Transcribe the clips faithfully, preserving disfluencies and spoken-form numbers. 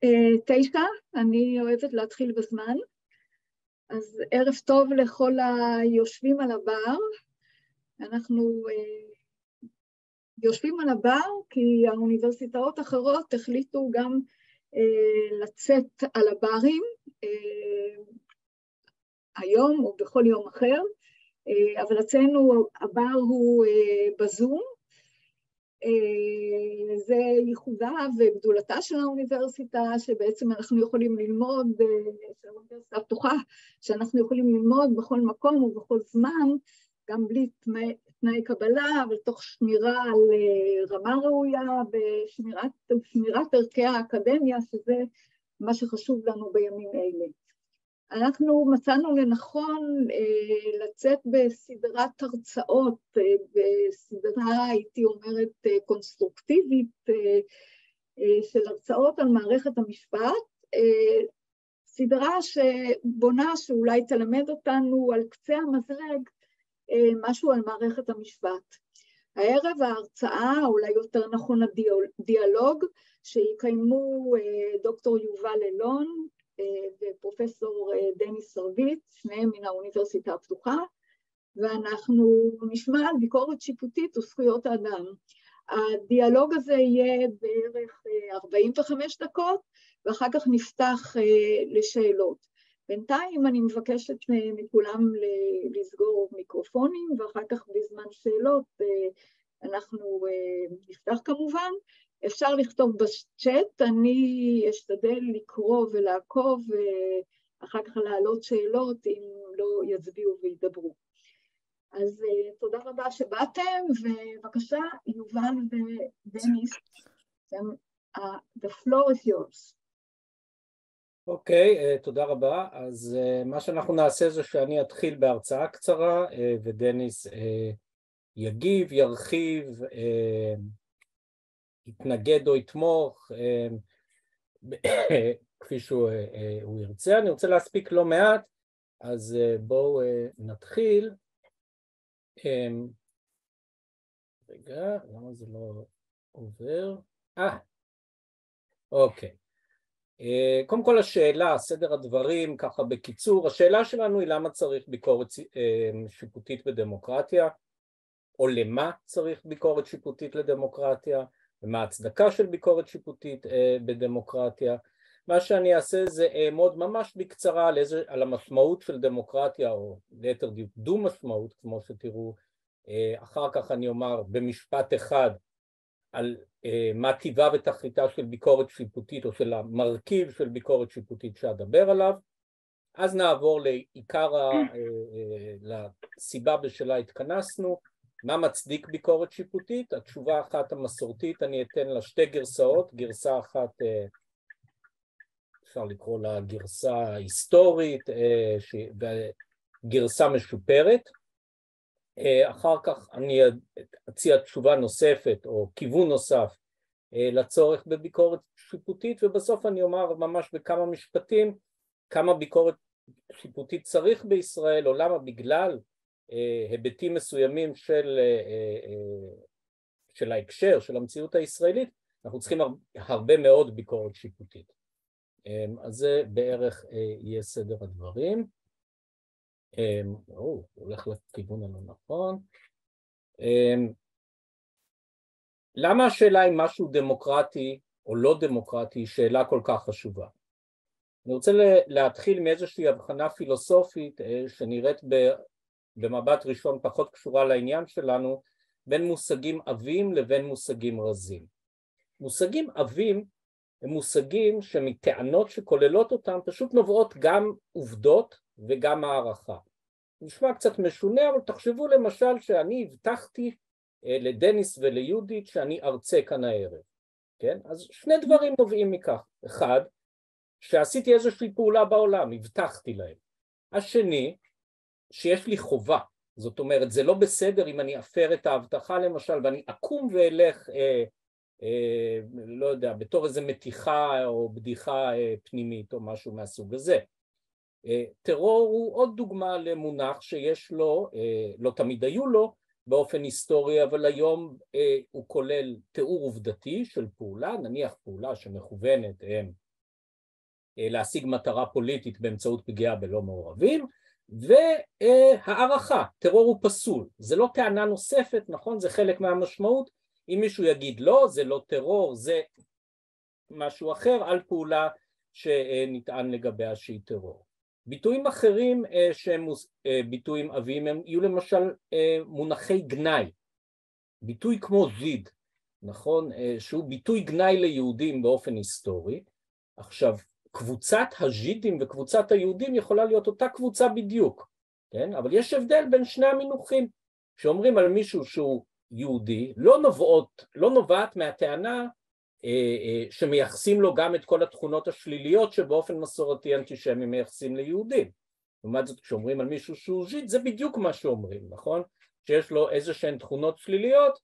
תשע, אני אוהבת להתחיל בזמן. אז ערב טוב לכל היושבים על הבר. אנחנו יושבים על הבר כי האוניברסיטאות האחרות החליטו גם לצאת על הברים היום או בכל יום אחר, אבל אצלנו הבר הוא בזום. זה ייחודה וגדולתה של האוניברסיטה, שבעצם אנחנו יכולים ללמוד, של האוניברסיטה הפתוחה, שאנחנו יכולים ללמוד בכל מקום ובכל זמן, גם בלי תנאי, תנאי קבלה, אבל תוך שמירה על רמה ראויה ושמירת שמירת ערכי האקדמיה, שזה מה שחשוב לנו בימים אלה. אנחנו מצאנו לנכון אה, לצאת בסדרת הרצאות, אה, בסדרה הייתי אומרת אה, קונסטרוקטיבית אה, אה, של הרצאות על מערכת המשפט, אה, סדרה שבונה שאולי תלמד אותנו על קצה המזלג אה, משהו על מערכת המשפט. הערב ההרצאה, אולי יותר נכון הדיאלוג, שיקיימו אה, דוקטור יובל אלון, ופרופסור דניס סרבית, שניהם מן האוניברסיטה הפתוחה, ואנחנו נשמע על ביקורת שיפוטית וזכויות האדם. הדיאלוג הזה יהיה בערך ארבעים וחמש דקות, ואחר כך נפתח לשאלות. בינתיים אני מבקשת מכולם לסגור מיקרופונים, ואחר כך בזמן שאלות אנחנו נפתח כמובן. אפשר לכתוב בצ'אט, אני אשתדל לקרוא ולעקוב, ואחר כך להעלות שאלות אם לא יצביעו וידברו. אז תודה רבה שבאתם, ובבקשה, יובל ודניס, the floor is yours. אוקיי, תודה רבה. אז מה שאנחנו נעשה זה שאני אתחיל בהרצאה קצרה, ודניס יגיב, ירחיב, יתנגד או יתמוך, כפי שהוא ירצה. אני רוצה להספיק לא מעט, אז בואו נתחיל. רגע, למה זה לא עובר? אה, אוקיי. קודם כל השאלה, סדר הדברים, ככה בקיצור, השאלה שלנו היא למה צריך ביקורת שיפוטית בדמוקרטיה, או למה צריך ביקורת שיפוטית לדמוקרטיה, ומה ההצדקה של ביקורת שיפוטית אה, בדמוקרטיה. מה שאני אעשה זה אעמוד ממש בקצרה על, איזה, על המשמעות של דמוקרטיה, או ליתר דיוק דו משמעות, כמו שתראו. אה, אחר כך אני אומר במשפט אחד על אה, מה טיבה ותכליתה של ביקורת שיפוטית, או של המרכיב של ביקורת שיפוטית שאדבר עליו. אז נעבור לעיקר ה, אה, אה, לסיבה בשלה התכנסנו, מה מצדיק ביקורת שיפוטית? התשובה אחת המסורתית, אני אתן לה שתי גרסאות, גרסה אחת, אפשר לקרוא לה גרסה היסטורית, וגרסה משופרת. אחר כך אני אציע תשובה נוספת או כיוון נוסף לצורך בביקורת שיפוטית, ובסוף אני אומר ממש בכמה משפטים כמה ביקורת שיפוטית צריך בישראל, או למה בגלל היבטים מסוימים של, של ההקשר, של המציאות הישראלית, אנחנו צריכים הרבה מאוד ביקורת שיפוטית. אז זה בערך יהיה סדר הדברים. או, הולך לכיוון הלא נכון. למה השאלה אם משהו דמוקרטי או לא דמוקרטי היא שאלה כל כך חשובה? אני רוצה להתחיל מאיזושהי הבחנה פילוסופית שנראית ב... במבט ראשון פחות קשורה לעניין שלנו, בין מושגים עבים לבין מושגים רזים. מושגים עבים הם מושגים שמטענות שכוללות אותם פשוט נובעות גם עובדות וגם הערכה. נשמע קצת משונה, אבל תחשבו למשל שאני הבטחתי לדניס וליהודית שאני ארצה כאן הערב. כן? אז שני דברים נובעים מכך. אחד, שעשיתי איזושהי פעולה בעולם, הבטחתי להם. השני, שיש לי חובה, זאת אומרת זה לא בסדר אם אני אפר את ההבטחה למשל ואני אקום ואלך אה, אה, לא יודע בתור איזה מתיחה או בדיחה אה, פנימית או משהו מהסוג הזה. אה, טרור הוא עוד דוגמה למונח שיש לו, אה, לא תמיד היו לו באופן היסטורי, אבל היום אה, הוא כולל תיאור עובדתי של פעולה, נניח פעולה שמכוונת הם להשיג מטרה פוליטית באמצעות פגיעה בלא מעורבים, והערכה, טרור הוא פסול, זה לא טענה נוספת, נכון? זה חלק מהמשמעות, אם מישהו יגיד לא, זה לא טרור, זה משהו אחר על פעולה שנטען לגביה שהיא טרור. ביטויים אחרים שהם ביטויים עבים הם יהיו למשל מונחי גנאי, ביטוי כמו ז'יד, נכון? שהוא ביטוי גנאי ליהודים באופן היסטורי. עכשיו, קבוצת הז'ידים וקבוצת היהודים יכולה להיות אותה קבוצה בדיוק, כן? אבל יש הבדל בין שני המינוחים, שאומרים על מישהו שהוא יהודי, לא נובעות, לא נובעת מהטענה שמייחסים לו גם את כל התכונות השליליות שבאופן מסורתי אנטישמי מייחסים ליהודים. לעומת זאת, כשאומרים על מישהו שהוא ז'יד, זה בדיוק מה שאומרים, נכון? שיש לו איזה שהן תכונות שליליות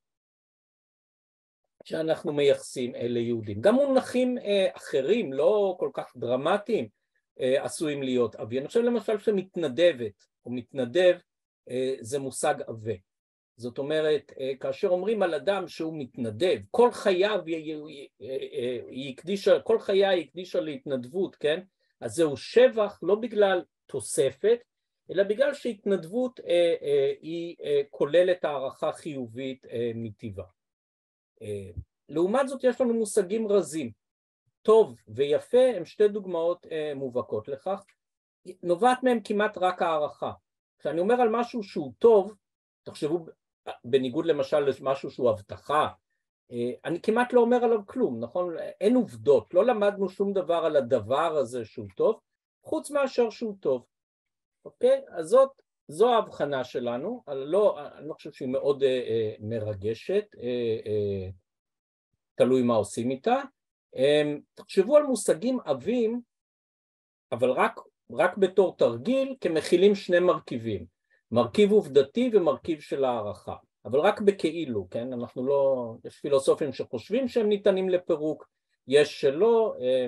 שאנחנו מייחסים ליהודים. גם מונחים אחרים, לא כל כך דרמטיים, עשויים להיות עבי. אני חושב למשל שמתנדבת או מתנדב זה מושג עבה. זאת אומרת, כאשר אומרים על אדם שהוא מתנדב, כל חייו היא הקדישה, כל חיי היא הקדישה להתנדבות, כן? אז זהו שבח לא בגלל תוספת, אלא בגלל שהתנדבות היא כוללת הערכה חיובית מטבעה. לעומת זאת יש לנו מושגים רזים, טוב ויפה הם שתי דוגמאות מובהקות לכך, נובעת מהם כמעט רק הערכה. כשאני אומר על משהו שהוא טוב, תחשבו בניגוד למשל למשהו שהוא הבטחה, אני כמעט לא אומר עליו כלום, נכון? אין עובדות, לא למדנו שום דבר על הדבר הזה שהוא טוב, חוץ מאשר שהוא טוב. אוקיי? אז זאת, זו ההבחנה שלנו, לא, אני לא חושב שהיא מאוד אה, מרגשת, אה, אה, תלוי מה עושים איתה. אה, תחשבו על מושגים עבים, אבל רק, רק בתור תרגיל, כמכילים שני מרכיבים, מרכיב עובדתי ומרכיב של הערכה, אבל רק בכאילו, כן? אנחנו לא, יש פילוסופים שחושבים שהם ניתנים לפירוק, יש שלא, אה,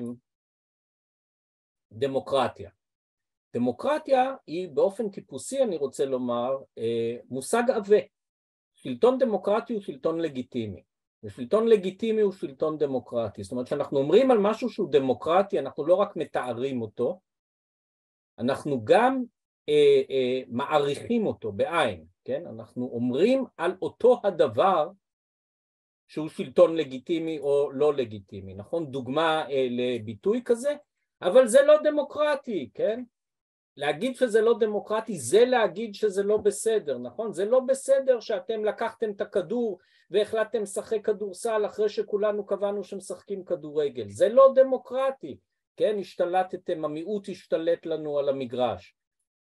דמוקרטיה. דמוקרטיה היא באופן טיפוסי, אני רוצה לומר, מושג עבה. שלטון דמוקרטי הוא שלטון לגיטימי, ושלטון לגיטימי הוא שלטון דמוקרטי. זאת אומרת, כשאנחנו אומרים על משהו שהוא דמוקרטי, אנחנו לא רק מתארים אותו, אנחנו גם אה, אה, מעריכים אותו בעין, כן? אנחנו אומרים על אותו הדבר שהוא שלטון לגיטימי או לא לגיטימי, נכון? דוגמה אה, לביטוי כזה, אבל זה לא דמוקרטי, כן? להגיד שזה לא דמוקרטי זה להגיד שזה לא בסדר, נכון? זה לא בסדר שאתם לקחתם את הכדור והחלטתם לשחק כדורסל אחרי שכולנו קבענו שמשחקים כדורגל, זה לא דמוקרטי, כן? השתלטתם, המיעוט השתלט לנו על המגרש.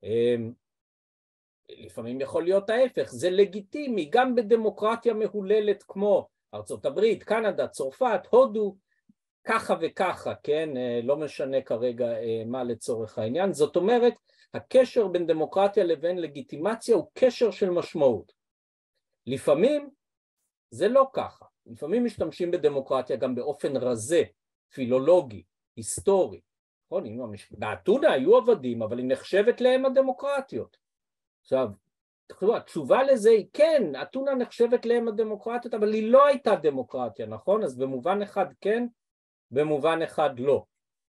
לפעמים יכול להיות ההפך, זה לגיטימי, גם בדמוקרטיה מהוללת כמו ארצות הברית, קנדה, צרפת, הודו, ככה וככה, כן? לא משנה כרגע מה לצורך העניין. זאת אומרת, הקשר בין דמוקרטיה לבין לגיטימציה הוא קשר של משמעות. לפעמים זה לא ככה. לפעמים משתמשים בדמוקרטיה גם באופן רזה, פילולוגי, היסטורי. נכון? באתונה היו עבדים, אבל היא נחשבת להם הדמוקרטיות. עכשיו, התשובה לזה היא כן, אתונה נחשבת להם הדמוקרטיות, אבל היא לא הייתה דמוקרטיה, נכון? אז במובן אחד כן, במובן אחד לא.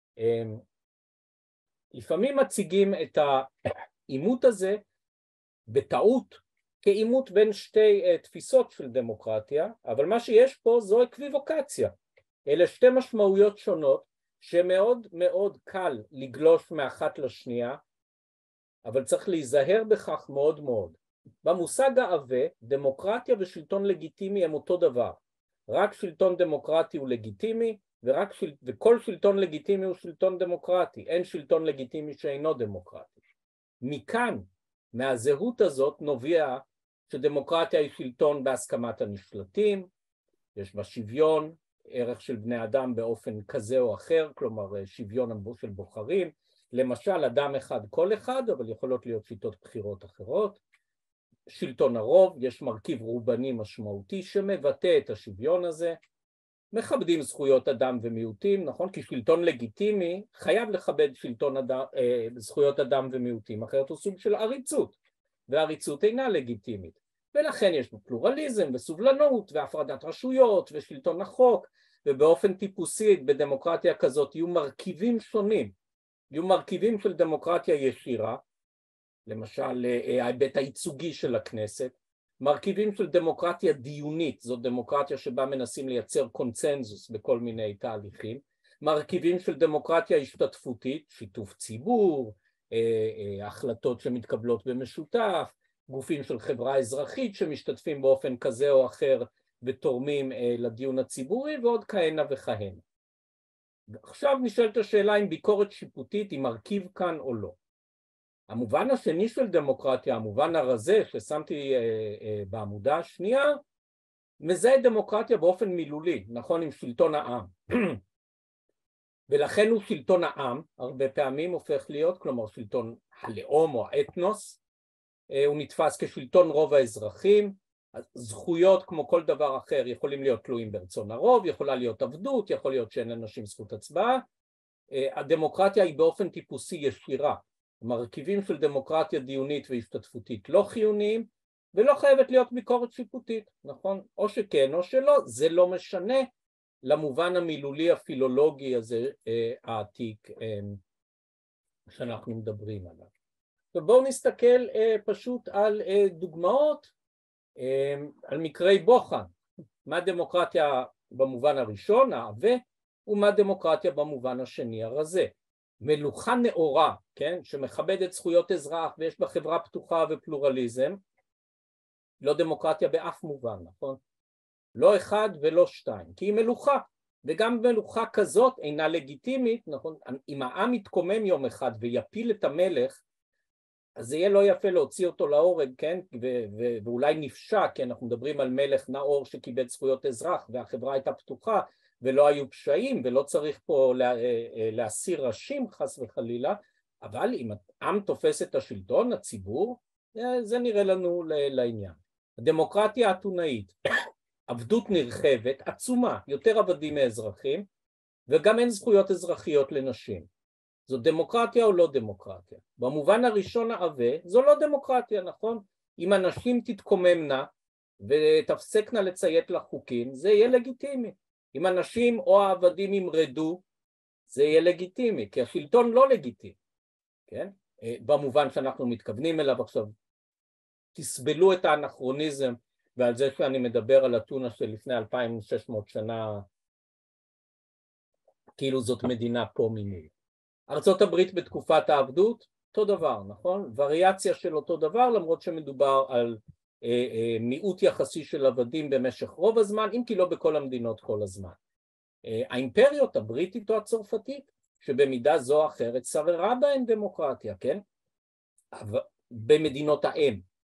לפעמים מציגים את העימות הזה בטעות כעימות בין שתי תפיסות של דמוקרטיה, אבל מה שיש פה זו אקוויבוקציה. אלה שתי משמעויות שונות שמאוד מאוד קל לגלוש מאחת לשנייה, אבל צריך להיזהר בכך מאוד מאוד. במושג העבה, דמוקרטיה ושלטון לגיטימי הם אותו דבר. רק שלטון דמוקרטי הוא לגיטימי, ורק של... וכל שלטון לגיטימי הוא שלטון דמוקרטי, אין שלטון לגיטימי שאינו דמוקרטי. מכאן, מהזהות הזאת נובע שדמוקרטיה היא שלטון בהסכמת הנשלטים, יש בה שוויון, ערך של בני אדם באופן כזה או אחר, כלומר שוויון של בוחרים, למשל אדם אחד כל אחד, אבל יכולות להיות שיטות בחירות אחרות. שלטון הרוב, יש מרכיב רובני משמעותי שמבטא את השוויון הזה, מכבדים זכויות אדם ומיעוטים, נכון? כי שלטון לגיטימי חייב לכבד שלטון אדם, אה, זכויות אדם ומיעוטים, אחרת הוא סוג של עריצות, והעריצות אינה לגיטימית. ולכן יש פלורליזם וסובלנות והפרדת רשויות ושלטון החוק, ובאופן טיפוסי בדמוקרטיה כזאת יהיו מרכיבים שונים יהיו מרכיבים של דמוקרטיה ישירה, למשל ההיבט הייצוגי של הכנסת, מרכיבים של דמוקרטיה דיונית, זו דמוקרטיה שבה מנסים לייצר קונצנזוס בכל מיני תהליכים, מרכיבים של דמוקרטיה השתתפותית, שיתוף ציבור, החלטות שמתקבלות במשותף, גופים של חברה אזרחית שמשתתפים באופן כזה או אחר ותורמים לדיון הציבורי ועוד כהנה וכהנה. עכשיו נשאלת השאלה אם ביקורת שיפוטית היא מרכיב כאן או לא. המובן השני של דמוקרטיה, המובן הרזה ששמתי בעמודה השנייה, מזהה דמוקרטיה באופן מילולי, נכון, עם שלטון העם. ולכן הוא שלטון העם, הרבה פעמים הופך להיות, כלומר שלטון הלאום או האתנוס, הוא נתפס כשלטון רוב האזרחים, זכויות כמו כל דבר אחר יכולים להיות תלויים ברצון הרוב, יכולה להיות עבדות, יכול להיות שאין לאנשים זכות הצבעה, הדמוקרטיה היא באופן טיפוסי ישירה, מרכיבים של דמוקרטיה דיונית והשתתפותית לא חיוניים, ולא חייבת להיות ביקורת שיפוטית, נכון? או שכן או שלא, זה לא משנה למובן המילולי הפילולוגי הזה העתיק שאנחנו מדברים עליו. ובואו נסתכל פשוט על דוגמאות, על מקרי בוחן, מה דמוקרטיה במובן הראשון, העבה, ומה דמוקרטיה במובן השני הרזה. מלוכה נאורה, כן, שמכבדת זכויות אזרח ויש בה חברה פתוחה ופלורליזם, לא דמוקרטיה באף מובן, נכון? לא אחד ולא שתיים, כי היא מלוכה, וגם מלוכה כזאת אינה לגיטימית, נכון? אם העם יתקומם יום אחד ויפיל את המלך, אז זה יהיה לא יפה להוציא אותו להורג, כן? ו- ו- ואולי נפשע, כי אנחנו מדברים על מלך נאור שקיבל זכויות אזרח, והחברה הייתה פתוחה, ולא היו פשעים, ולא צריך פה לה, להסיר ראשים חס וחלילה, אבל אם העם תופס את השלטון, הציבור, זה נראה לנו לעניין. הדמוקרטיה האתונאית, עבדות נרחבת, עצומה, יותר עבדים מאזרחים, וגם אין זכויות אזרחיות לנשים. זו דמוקרטיה או לא דמוקרטיה? במובן הראשון העבה, זו לא דמוקרטיה, נכון? אם הנשים תתקוממנה ותפסקנה לציית לחוקים, זה יהיה לגיטימי. אם הנשים או העבדים ימרדו, זה יהיה לגיטימי, כי השלטון לא לגיטימי, כן? במובן שאנחנו מתכוונים אליו עכשיו. תסבלו את האנכרוניזם, ועל זה שאני מדבר על אתונה של לפני אלפיים ושש מאות שנה, כאילו זאת מדינה פה ממול. ארצות הברית בתקופת העבדות, אותו דבר, נכון? וריאציה של אותו דבר, למרות שמדובר על אה, אה, מיעוט יחסי של עבדים במשך רוב הזמן, אם כי לא בכל המדינות כל הזמן. אה, האימפריות הבריטית או הצרפתית, שבמידה זו או אחרת שררה בהן דמוקרטיה, כן? אבל, במדינות האם,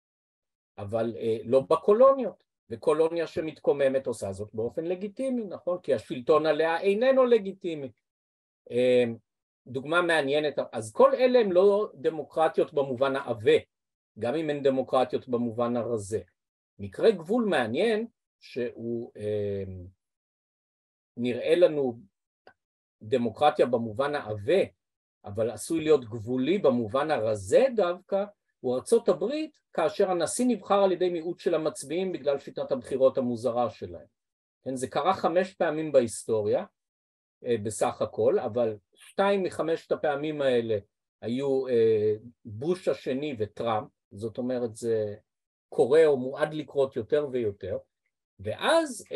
אבל אה, לא בקולוניות, וקולוניה שמתקוממת עושה זאת באופן לגיטימי, נכון? כי השלטון עליה איננו לגיטימי. אה, דוגמה מעניינת, אז כל אלה הם לא דמוקרטיות במובן העבה, גם אם הן דמוקרטיות במובן הרזה. מקרה גבול מעניין שהוא אה, נראה לנו דמוקרטיה במובן העבה, אבל עשוי להיות גבולי במובן הרזה דווקא, הוא ארצות הברית, כאשר הנשיא נבחר על ידי מיעוט של המצביעים בגלל שיטת הבחירות המוזרה שלהם. כן, זה קרה חמש פעמים בהיסטוריה, בסך הכל, אבל שתיים מחמשת הפעמים האלה היו בוש השני וטראמפ, זאת אומרת זה קורה או מועד לקרות יותר ויותר, ואז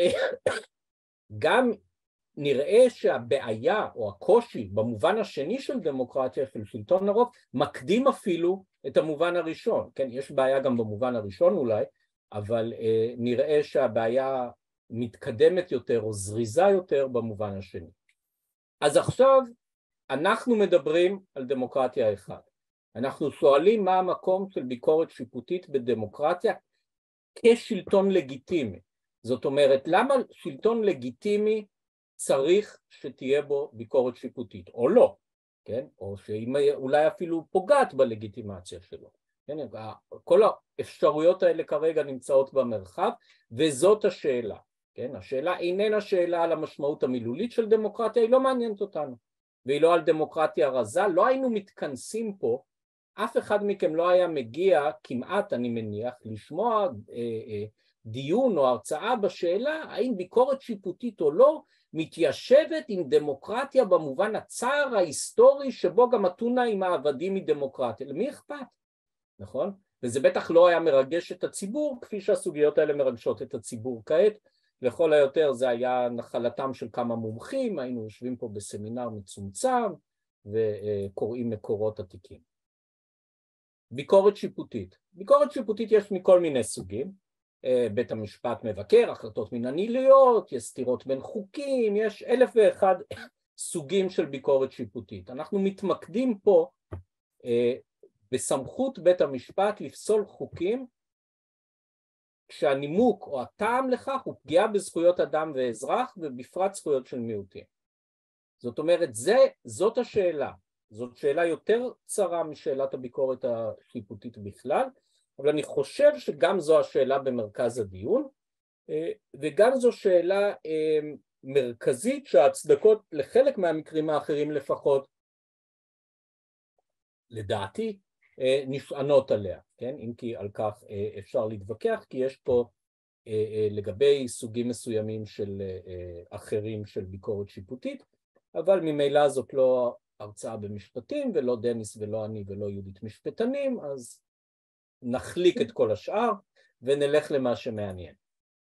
גם נראה שהבעיה או הקושי במובן השני של דמוקרטיה, של שלטון הרוב, מקדים אפילו את המובן הראשון, כן, יש בעיה גם במובן הראשון אולי, אבל נראה שהבעיה מתקדמת יותר או זריזה יותר במובן השני. אז עכשיו אנחנו מדברים על דמוקרטיה אחת. אנחנו שואלים מה המקום של ביקורת שיפוטית בדמוקרטיה כשלטון לגיטימי. זאת אומרת, למה שלטון לגיטימי צריך שתהיה בו ביקורת שיפוטית, או לא, כן? או שהיא אולי אפילו פוגעת בלגיטימציה שלו. כן? כל האפשרויות האלה כרגע נמצאות במרחב, וזאת השאלה. כן? השאלה איננה שאלה על המשמעות המילולית של דמוקרטיה, היא לא מעניינת אותנו, והיא לא על דמוקרטיה רזה, לא היינו מתכנסים פה, אף אחד מכם לא היה מגיע כמעט, אני מניח, לשמוע אה, אה, דיון או הרצאה בשאלה האם ביקורת שיפוטית או לא מתיישבת עם דמוקרטיה במובן הצער ההיסטורי שבו גם אתונה עם העבדים מדמוקרטיה. למי אכפת? נכון? וזה בטח לא היה מרגש את הציבור כפי שהסוגיות האלה מרגשות את הציבור כעת. לכל היותר זה היה נחלתם של כמה מומחים, היינו יושבים פה בסמינר מצומצם וקוראים מקורות עתיקים. ביקורת שיפוטית. ביקורת שיפוטית יש מכל מיני סוגים. בית המשפט מבקר, החלטות מינהליות, יש סתירות בין חוקים, יש אלף ואחד סוגים של ביקורת שיפוטית. אנחנו מתמקדים פה בסמכות בית המשפט לפסול חוקים כשהנימוק או הטעם לכך הוא פגיעה בזכויות אדם ואזרח ובפרט זכויות של מיעוטים. זאת אומרת, זה, זאת השאלה. זאת שאלה יותר צרה משאלת הביקורת השיפוטית בכלל, אבל אני חושב שגם זו השאלה במרכז הדיון, וגם זו שאלה מרכזית שההצדקות לחלק מהמקרים האחרים לפחות, לדעתי, נשענות עליה, כן? אם כי על כך אפשר להתווכח, כי יש פה לגבי סוגים מסוימים של אחרים של ביקורת שיפוטית, אבל ממילא זאת לא הרצאה במשפטים, ולא דניס ולא אני ולא יהודית משפטנים, אז נחליק את כל השאר ונלך למה שמעניין.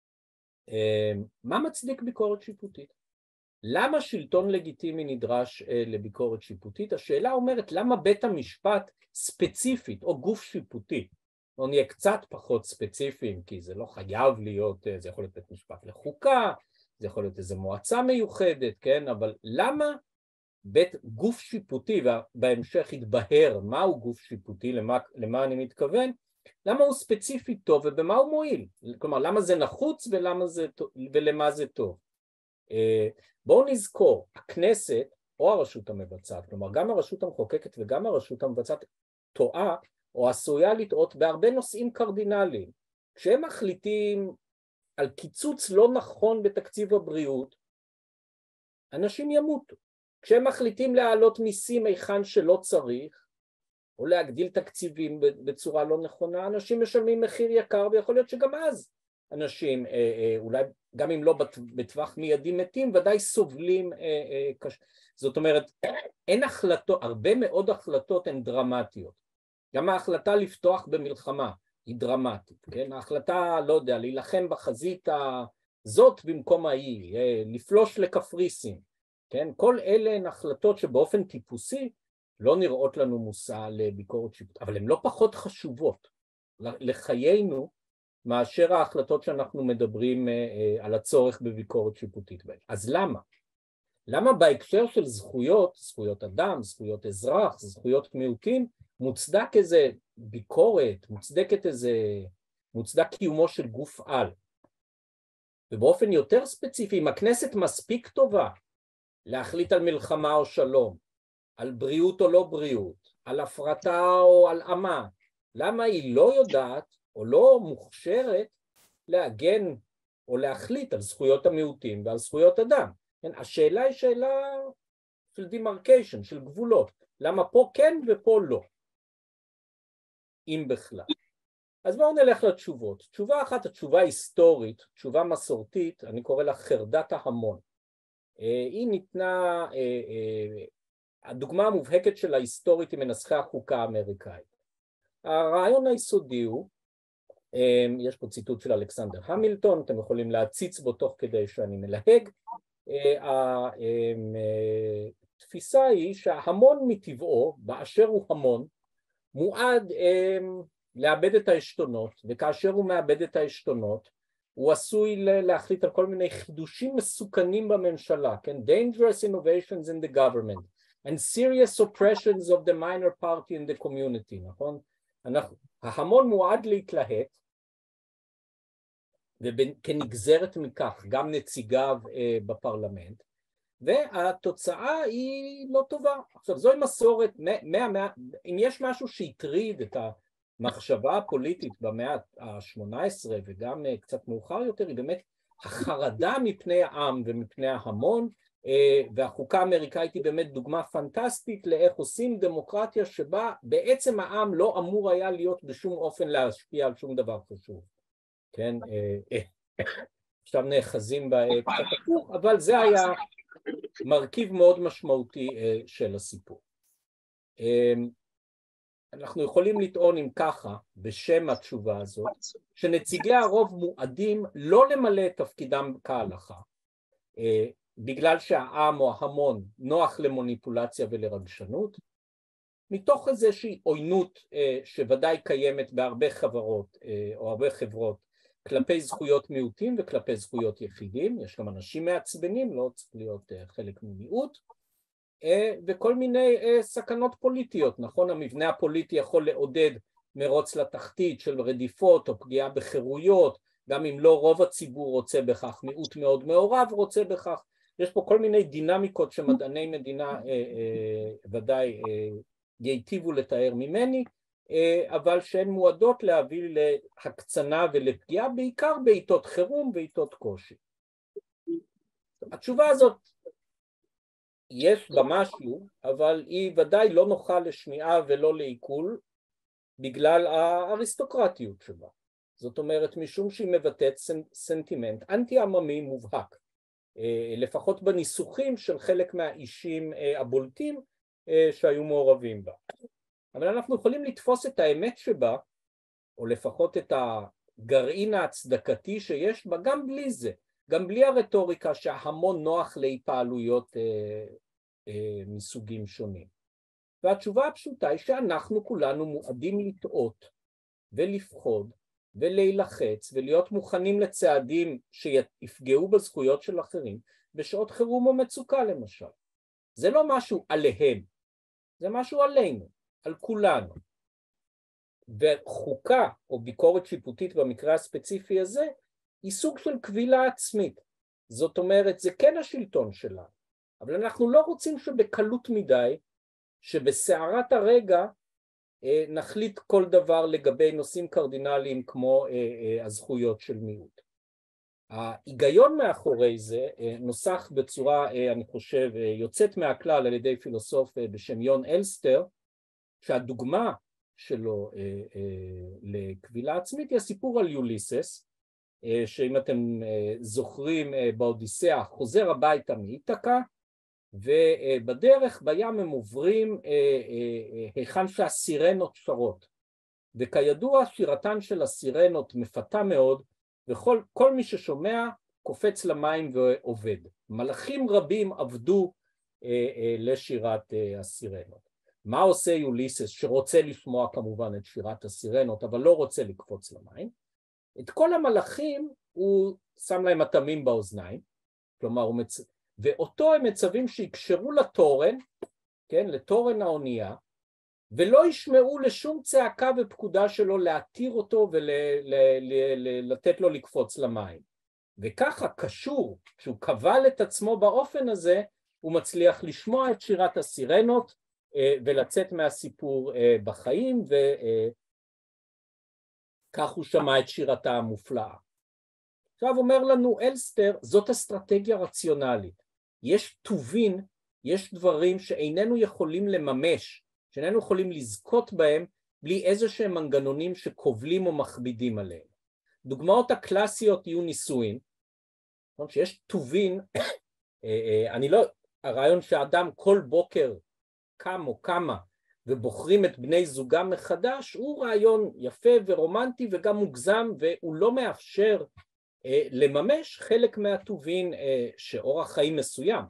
מה מצדיק ביקורת שיפוטית? למה שלטון לגיטימי נדרש לביקורת שיפוטית? השאלה אומרת למה בית המשפט ספציפית או גוף שיפוטי, או נהיה קצת פחות ספציפיים, כי זה לא חייב להיות, זה יכול להיות בית משפט לחוקה, זה יכול להיות איזו מועצה מיוחדת, כן? אבל למה בית גוף שיפוטי, ובהמשך יתבהר מהו גוף שיפוטי, למה, למה אני מתכוון, למה הוא ספציפי טוב ובמה הוא מועיל? כלומר, למה זה נחוץ ולמה זה, ולמה זה טוב? בואו נזכור, הכנסת או הרשות המבצעת, כלומר גם הרשות המחוקקת וגם הרשות המבצעת טועה או עשויה לטעות בהרבה נושאים קרדינליים. כשהם מחליטים על קיצוץ לא נכון בתקציב הבריאות, אנשים ימותו. כשהם מחליטים להעלות מיסים היכן שלא צריך, או להגדיל תקציבים בצורה לא נכונה, אנשים משלמים מחיר יקר, ויכול להיות שגם אז אנשים, אולי גם אם לא בטווח מיידי מתים, ודאי סובלים. זאת אומרת, אין החלטות, הרבה מאוד החלטות הן דרמטיות. גם ההחלטה לפתוח במלחמה היא דרמטית, כן? ההחלטה, לא יודע, להילחם בחזית הזאת במקום ההיא, לפלוש לקפריסין, כן? כל אלה הן החלטות שבאופן טיפוסי לא נראות לנו מושא לביקורת שיפוטית, אבל הן לא פחות חשובות לחיינו מאשר ההחלטות שאנחנו מדברים על הצורך בביקורת שיפוטית בהן. אז למה? למה בהקשר של זכויות, זכויות אדם, זכויות אזרח, זכויות מיעוטים, מוצדק איזה ביקורת, מוצדקת איזה, מוצדק קיומו של גוף על? ובאופן יותר ספציפי, אם הכנסת מספיק טובה להחליט על מלחמה או שלום, על בריאות או לא בריאות, על הפרטה או על עמה, למה היא לא יודעת או לא מוכשרת להגן או להחליט על זכויות המיעוטים ועל זכויות אדם? כן, השאלה היא שאלה של דימרקיישן, של גבולות. למה פה כן ופה לא? אם בכלל. אז בואו נלך לתשובות. תשובה אחת, התשובה היסטורית, תשובה מסורתית, אני קורא לה חרדת ההמון. היא ניתנה, הדוגמה המובהקת של ההיסטורית היא מנסחי החוקה האמריקאית. הרעיון היסודי הוא, יש פה ציטוט של אלכסנדר המילטון, אתם יכולים להציץ בו תוך כדי שאני מלהג, התפיסה היא שההמון מטבעו, באשר הוא המון, מועד לאבד את העשתונות, וכאשר הוא מאבד את העשתונות, הוא עשוי להחליט על כל מיני חידושים מסוכנים בממשלה, כן? Dangerous innovations in the government, and serious oppressions of the minor party in the community, נכון? אנחנו, ההמון מועד להתלהט, וכנגזרת מכך גם נציגיו אה, בפרלמנט, והתוצאה היא לא טובה. עכשיו זוהי מסורת, מאה, מאה, אם יש משהו שהטריד את המחשבה הפוליטית במאה ה-שמונה עשרה וגם אה, קצת מאוחר יותר, היא באמת החרדה מפני העם ומפני ההמון, אה, והחוקה האמריקאית היא באמת דוגמה פנטסטית לאיך עושים דמוקרטיה שבה בעצם העם לא אמור היה להיות בשום אופן להשפיע על שום דבר חשוב. כן, עכשיו נאחזים קצת הפוך, אבל זה היה מרכיב מאוד משמעותי של הסיפור. אנחנו יכולים לטעון אם ככה, בשם התשובה הזאת, שנציגי הרוב מועדים לא למלא את תפקידם כהלכה, בגלל שהעם או ההמון נוח למוניפולציה ולרגשנות, מתוך איזושהי עוינות שוודאי קיימת בהרבה חברות או הרבה חברות כלפי זכויות מיעוטים וכלפי זכויות יחידים, יש גם אנשים מעצבנים, לא צריך להיות חלק ממיעוט, וכל מיני סכנות פוליטיות, נכון? המבנה הפוליטי יכול לעודד מרוץ לתחתית של רדיפות או פגיעה בחירויות, גם אם לא רוב הציבור רוצה בכך, מיעוט מאוד מעורב רוצה בכך, יש פה כל מיני דינמיקות שמדעני מדינה אה, אה, ודאי אה, ייטיבו לתאר ממני, אה, אבל שהן מועדות להביא להקצנה ולפגיעה בעיקר בעיתות חירום ועיתות קושי. התשובה הזאת יש בה משהו, אבל היא ודאי לא נוחה לשמיעה ולא לעיכול בגלל האריסטוקרטיות שבה. זאת אומרת, משום שהיא מבטאת סנטימנט אנטי-עממי מובהק, לפחות בניסוחים של חלק מהאישים הבולטים שהיו מעורבים בה. אבל אנחנו יכולים לתפוס את האמת שבה, או לפחות את הגרעין ההצדקתי שיש בה, גם בלי זה, גם בלי הרטוריקה שהמון נוח להתפעלויות אה, אה, מסוגים שונים. והתשובה הפשוטה היא שאנחנו כולנו מועדים לטעות ולפחוד ולהילחץ ולהיות מוכנים לצעדים שיפגעו בזכויות של אחרים בשעות חירום או מצוקה למשל. זה לא משהו עליהם, זה משהו עלינו, על כולנו. וחוקה או ביקורת שיפוטית במקרה הספציפי הזה היא סוג של קבילה עצמית. זאת אומרת, זה כן השלטון שלנו, אבל אנחנו לא רוצים שבקלות מדי, שבסערת הרגע נחליט כל דבר לגבי נושאים קרדינליים כמו הזכויות של מיעוט. ההיגיון מאחורי זה נוסח בצורה, אני חושב, יוצאת מהכלל על ידי פילוסוף בשם יון אלסטר, שהדוגמה שלו לקבילה עצמית היא הסיפור על יוליסס, שאם אתם זוכרים באודיסאה חוזר הביתה מאיתקה, ובדרך בים הם עוברים היכן שהסירנות שרות, וכידוע שירתן של הסירנות מפתה מאוד, וכל כל מי ששומע קופץ למים ועובד. מלאכים רבים עבדו לשירת הסירנות. מה עושה יוליסס שרוצה לשמוע כמובן את שירת הסירנות, אבל לא רוצה לקפוץ למים? את כל המלאכים הוא שם להם אטמים באוזניים, כלומר הוא מצ... ואותו הם מצווים שיקשרו לתורן, כן, לתורן האונייה, ולא ישמעו לשום צעקה ופקודה שלו להתיר אותו ולתת לו לקפוץ למים. וככה קשור, כשהוא קבל את עצמו באופן הזה, הוא מצליח לשמוע את שירת הסירנות ולצאת מהסיפור בחיים, וכך הוא שמע את שירתה המופלאה. עכשיו אומר לנו אלסטר, זאת אסטרטגיה רציונלית. יש טובין, יש דברים שאיננו יכולים לממש, שאיננו יכולים לזכות בהם, בלי איזה שהם מנגנונים שקובלים או מכבידים עליהם. דוגמאות הקלאסיות יהיו נישואין, שיש טובין, אני לא, הרעיון שהאדם כל בוקר קם או קמה ובוחרים את בני זוגם מחדש, הוא רעיון יפה ורומנטי וגם מוגזם, והוא לא מאפשר לממש חלק מהטובין שאורח חיים מסוים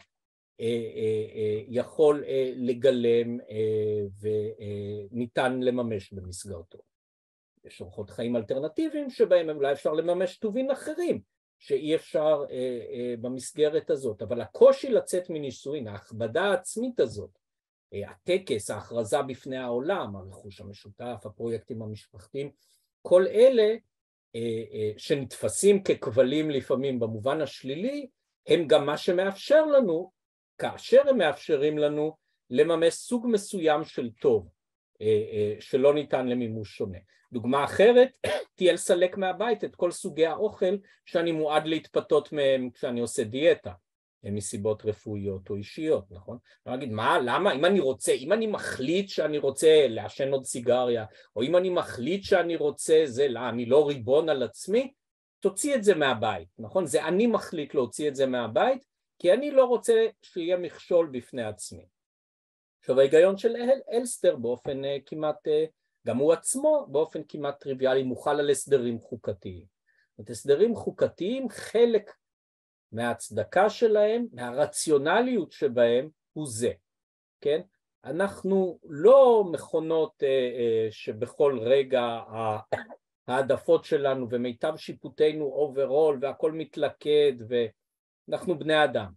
יכול לגלם וניתן לממש במסגרתו. יש אורחות חיים אלטרנטיביים שבהם אולי אפשר לממש טובין אחרים שאי אפשר במסגרת הזאת, אבל הקושי לצאת מנישואין, ההכבדה העצמית הזאת, הטקס, ההכרזה בפני העולם, הרכוש המשותף, הפרויקטים המשפחתיים, כל אלה שנתפסים ככבלים לפעמים במובן השלילי, הם גם מה שמאפשר לנו, כאשר הם מאפשרים לנו לממש סוג מסוים של טוב, שלא ניתן למימוש שונה. דוגמה אחרת, תהיה לסלק מהבית את כל סוגי האוכל שאני מועד להתפתות מהם כשאני עושה דיאטה, מסיבות רפואיות או אישיות, נכון? אני אגיד, מה, למה? אם אני רוצה, אם אני מחליט שאני רוצה לעשן עוד סיגריה, או אם אני מחליט שאני רוצה זה, לא, אני לא ריבון על עצמי, תוציא את זה מהבית, נכון? זה אני מחליט להוציא את זה מהבית, כי אני לא רוצה שיהיה מכשול בפני עצמי. עכשיו ההיגיון של אל, אלסטר באופן uh, כמעט, uh, גם הוא עצמו באופן כמעט טריוויאלי מוחל על הסדרים חוקתיים. את הסדרים חוקתיים, חלק מההצדקה שלהם, מהרציונליות שבהם הוא זה, כן? אנחנו לא מכונות uh, uh, שבכל רגע העדפות שלנו ומיטב שיפוטנו אוברול והכל מתלכד ואנחנו בני אדם.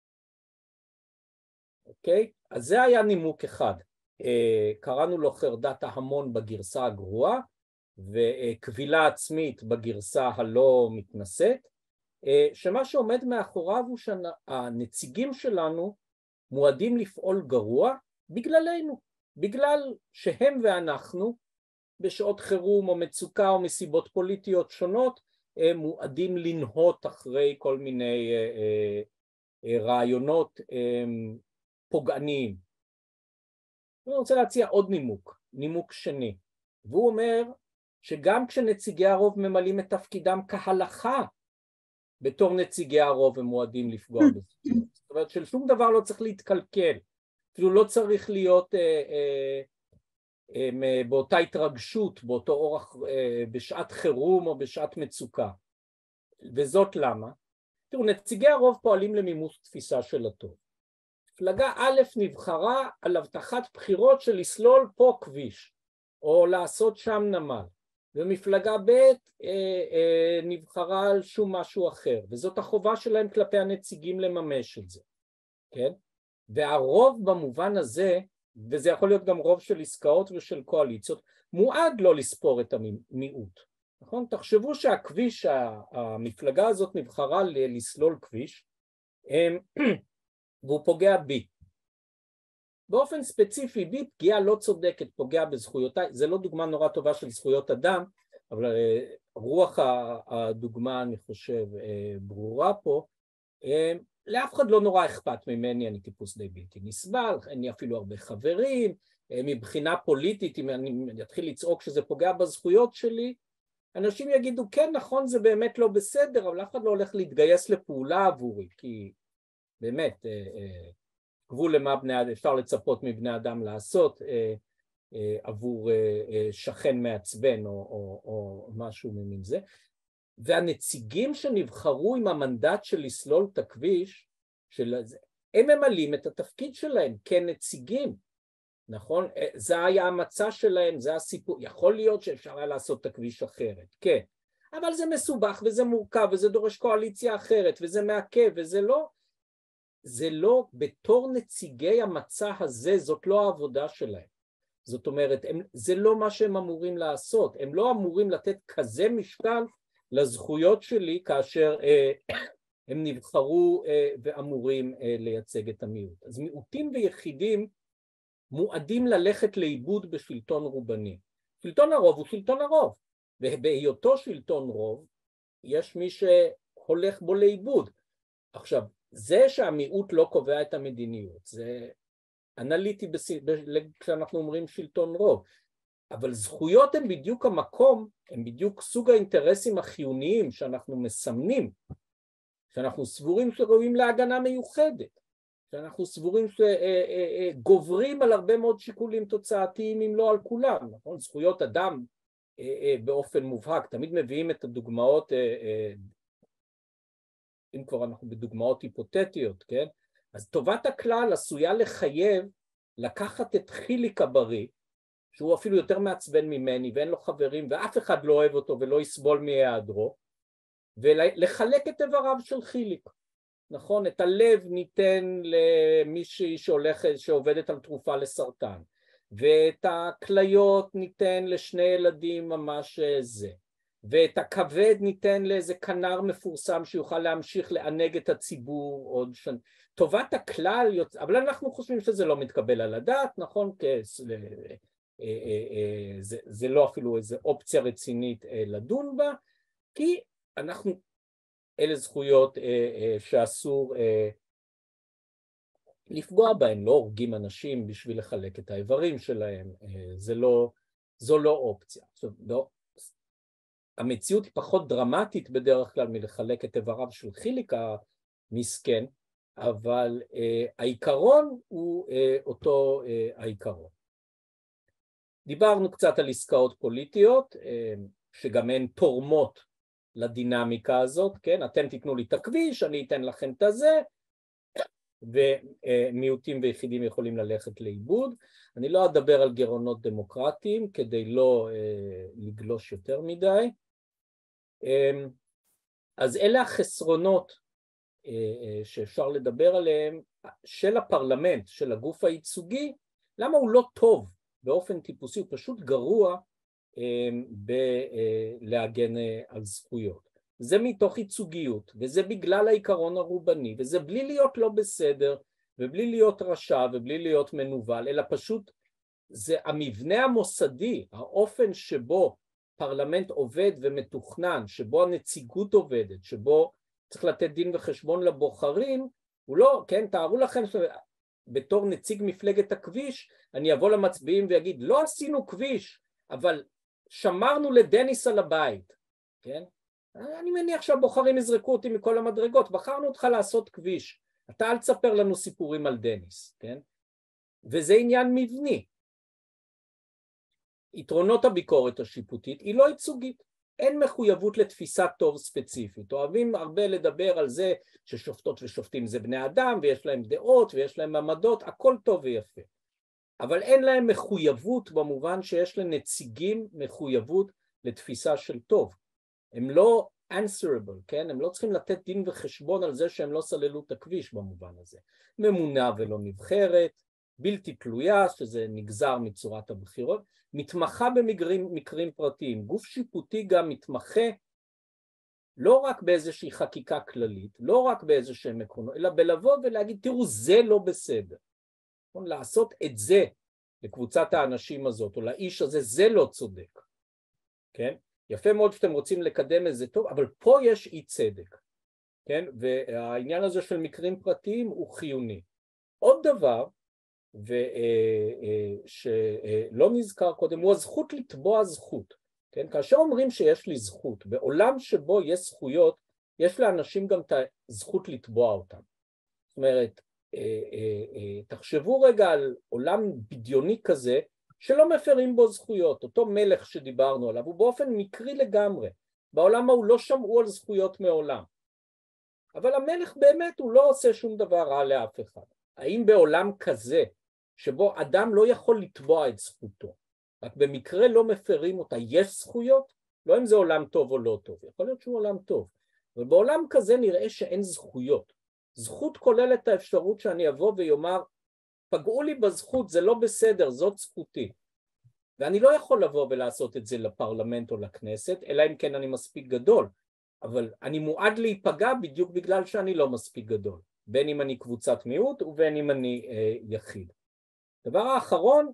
אוקיי? אז זה היה נימוק אחד. קראנו לו חרדת ההמון בגרסה הגרועה וקבילה עצמית בגרסה הלא מתנשאת, שמה שעומד מאחוריו הוא שהנציגים שלנו מועדים לפעול גרוע בגללנו, בגלל שהם ואנחנו בשעות חירום או מצוקה או מסיבות פוליטיות שונות מועדים לנהות אחרי כל מיני רעיונות פוגעניים. אני רוצה להציע עוד נימוק, נימוק שני, והוא אומר שגם כשנציגי הרוב ממלאים את תפקידם כהלכה בתור נציגי הרוב הם מועדים לפגוע בזכויות. זאת אומרת ששום דבר לא צריך להתקלקל, אפילו לא צריך להיות אה, אה, אה, באותה התרגשות, באותו אורח אה, בשעת חירום או בשעת מצוקה. וזאת למה? תראו, נציגי הרוב פועלים למימוש תפיסה של הטוב. מפלגה א' נבחרה על הבטחת בחירות של לסלול פה כביש, או לעשות שם נמל, ומפלגה ב' אה, אה, נבחרה על שום משהו אחר, וזאת החובה שלהם כלפי הנציגים לממש את זה, כן? והרוב במובן הזה, וזה יכול להיות גם רוב של עסקאות ושל קואליציות, מועד לא לספור את המיעוט, נכון? תחשבו שהכביש, המפלגה הזאת נבחרה לסלול כביש, והוא פוגע בי. באופן ספציפי בי פגיעה לא צודקת, פוגע בזכויותיי, זה לא דוגמה נורא טובה של זכויות אדם, אבל רוח הדוגמה אני חושב ברורה פה, לאף אחד לא נורא אכפת ממני, אני טיפוס די בלתי נסבל, אין לי אפילו הרבה חברים, מבחינה פוליטית אם אני אתחיל לצעוק שזה פוגע בזכויות שלי, אנשים יגידו כן נכון זה באמת לא בסדר, אבל אף אחד לא הולך להתגייס לפעולה עבורי, כי באמת גבול למה בני, אפשר לצפות מבני אדם לעשות עבור שכן מעצבן או, או, או משהו ממין זה. והנציגים שנבחרו עם המנדט של לסלול את הכביש, של... הם ממלאים את התפקיד שלהם כנציגים, נכון? זה היה המצע שלהם, זה הסיפור, יכול להיות שאפשר היה לעשות את הכביש אחרת, כן, אבל זה מסובך וזה מורכב וזה דורש קואליציה אחרת וזה מעכב וזה לא, זה לא, בתור נציגי המצע הזה, זאת לא העבודה שלהם. זאת אומרת, הם, זה לא מה שהם אמורים לעשות, הם לא אמורים לתת כזה משקל לזכויות שלי כאשר אה, הם נבחרו אה, ואמורים אה, לייצג את המיעוט. אז מיעוטים ויחידים מועדים ללכת לאיבוד בשלטון רובני. שלטון הרוב הוא שלטון הרוב, ובהיותו שלטון רוב יש מי שהולך בו לאיבוד. עכשיו, זה שהמיעוט לא קובע את המדיניות, זה אנליטי כשאנחנו אומרים שלטון רוב, אבל זכויות הן בדיוק המקום, הן בדיוק סוג האינטרסים החיוניים שאנחנו מסמנים, שאנחנו סבורים שראויים להגנה מיוחדת, שאנחנו סבורים שגוברים על הרבה מאוד שיקולים תוצאתיים אם לא על כולם, נכון? זכויות אדם באופן מובהק, תמיד מביאים את הדוגמאות, אם כבר אנחנו בדוגמאות היפותטיות, כן? אז טובת הכלל עשויה לחייב לקחת את חיליק הבריא, שהוא אפילו יותר מעצבן ממני ואין לו חברים ואף אחד לא אוהב אותו ולא יסבול מהיעדרו, ולחלק את איבריו של חיליק, נכון? את הלב ניתן למישהי שהולכת, שעובדת על תרופה לסרטן, ואת הכליות ניתן לשני ילדים ממש זה, ואת הכבד ניתן לאיזה כנר מפורסם שיוכל להמשיך לענג את הציבור עוד שנה. טובת הכלל, אבל אנחנו חושבים שזה לא מתקבל על הדעת, נכון? זה, זה לא אפילו איזו אופציה רצינית לדון בה, כי אנחנו, אלה זכויות שאסור לפגוע בהן, לא הורגים אנשים בשביל לחלק את האיברים שלהם, זה לא, זו לא אופציה. עכשיו, לא, המציאות היא פחות דרמטית בדרך כלל מלחלק את איבריו של חיליק המסכן, אבל אה, העיקרון הוא אה, אותו אה, העיקרון. דיברנו קצת על עסקאות פוליטיות, אה, שגם הן תורמות לדינמיקה הזאת, כן? אתם תיתנו לי את הכביש, אני אתן לכם את הזה, ומיעוטים ויחידים יכולים ללכת לאיבוד. אני לא אדבר על גירעונות דמוקרטיים כדי לא אה, לגלוש יותר מדי. אה, אז אלה החסרונות אה, אה, שאפשר לדבר עליהם של הפרלמנט, של הגוף הייצוגי. למה הוא לא טוב באופן טיפוסי? הוא פשוט גרוע אה, בלהגן אה, על זכויות. זה מתוך ייצוגיות, וזה בגלל העיקרון הרובני, וזה בלי להיות לא בסדר, ובלי להיות רשע, ובלי להיות מנוול, אלא פשוט זה המבנה המוסדי, האופן שבו פרלמנט עובד ומתוכנן, שבו הנציגות עובדת, שבו צריך לתת דין וחשבון לבוחרים, הוא לא, כן, תארו לכם שבתור נציג מפלגת הכביש, אני אבוא למצביעים ויגיד, לא עשינו כביש, אבל שמרנו לדניס על הבית, כן? אני מניח שהבוחרים יזרקו אותי מכל המדרגות, בחרנו אותך לעשות כביש, אתה אל תספר לנו סיפורים על דניס, כן? וזה עניין מבני. יתרונות הביקורת השיפוטית היא לא ייצוגית, אין מחויבות לתפיסת טוב ספציפית. אוהבים הרבה לדבר על זה ששופטות ושופטים זה בני אדם ויש להם דעות ויש להם עמדות, הכל טוב ויפה. אבל אין להם מחויבות במובן שיש לנציגים מחויבות לתפיסה של טוב. הם לא answerable, כן? הם לא צריכים לתת דין וחשבון על זה שהם לא סללו את הכביש במובן הזה. ממונה ולא נבחרת, בלתי תלויה, שזה נגזר מצורת הבחירות, מתמחה במקרים מקרים פרטיים. גוף שיפוטי גם מתמחה לא רק באיזושהי חקיקה כללית, לא רק באיזשהם עקרונות, אלא בלבוא ולהגיד, תראו, זה לא בסדר. לעשות את זה לקבוצת האנשים הזאת, או לאיש הזה, זה לא צודק. כן? יפה מאוד שאתם רוצים לקדם איזה טוב, אבל פה יש אי צדק. כן? והעניין הזה של מקרים פרטיים הוא חיוני. עוד דבר, ושלא נזכר קודם, הוא הזכות לתבוע זכות. כן? כאשר אומרים שיש לי זכות, בעולם שבו יש זכויות, יש לאנשים גם את הזכות לתבוע אותם. זאת אומרת, תחשבו רגע על עולם בדיוני כזה, שלא מפרים בו זכויות. אותו מלך שדיברנו עליו, הוא באופן מקרי לגמרי. בעולם ההוא לא שמעו על זכויות מעולם. אבל המלך באמת הוא לא עושה שום דבר רע לאף אחד. האם בעולם כזה, שבו אדם לא יכול לתבוע את זכותו, רק במקרה לא מפרים אותה, יש זכויות? לא אם זה עולם טוב או לא טוב, יכול להיות שהוא עולם טוב. ובעולם כזה נראה שאין זכויות. זכות כוללת את האפשרות שאני אבוא ויאמר, פגעו לי בזכות, זה לא בסדר, זאת זכותי. ואני לא יכול לבוא ולעשות את זה לפרלמנט או לכנסת, אלא אם כן אני מספיק גדול. אבל אני מועד להיפגע בדיוק בגלל שאני לא מספיק גדול. בין אם אני קבוצת מיעוט ובין אם אני אה, יחיד. דבר האחרון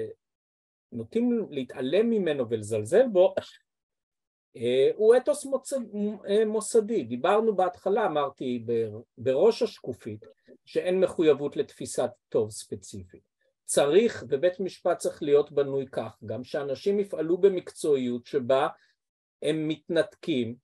שנוטים להתעלם ממנו ולזלזל בו, אה, הוא אתוס מוצד, אה, מוסדי. דיברנו בהתחלה, אמרתי בראש השקופית, שאין מחויבות לתפיסת טוב ספציפית. צריך, ובית משפט צריך להיות בנוי כך, גם שאנשים יפעלו במקצועיות שבה הם מתנתקים,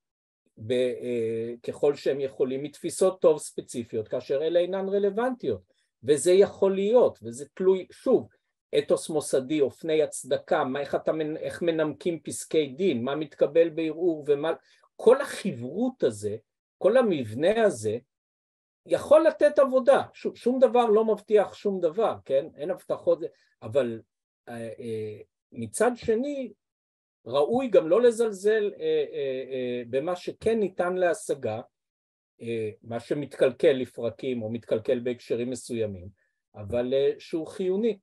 ככל שהם יכולים, מתפיסות טוב ספציפיות, כאשר אלה אינן רלוונטיות, וזה יכול להיות, וזה תלוי, שוב, אתוס מוסדי, אופני הצדקה, מה, איך, אתה, איך מנמקים פסקי דין, מה מתקבל בערעור, ומה, כל החברות הזה, כל המבנה הזה, יכול לתת עבודה, שום, שום דבר לא מבטיח שום דבר, כן? אין הבטחות, אבל אה, אה, מצד שני, ראוי גם לא לזלזל אה, אה, אה, במה שכן ניתן להשגה, אה, מה שמתקלקל לפרקים או מתקלקל בהקשרים מסוימים, אבל אה, שהוא חיוני.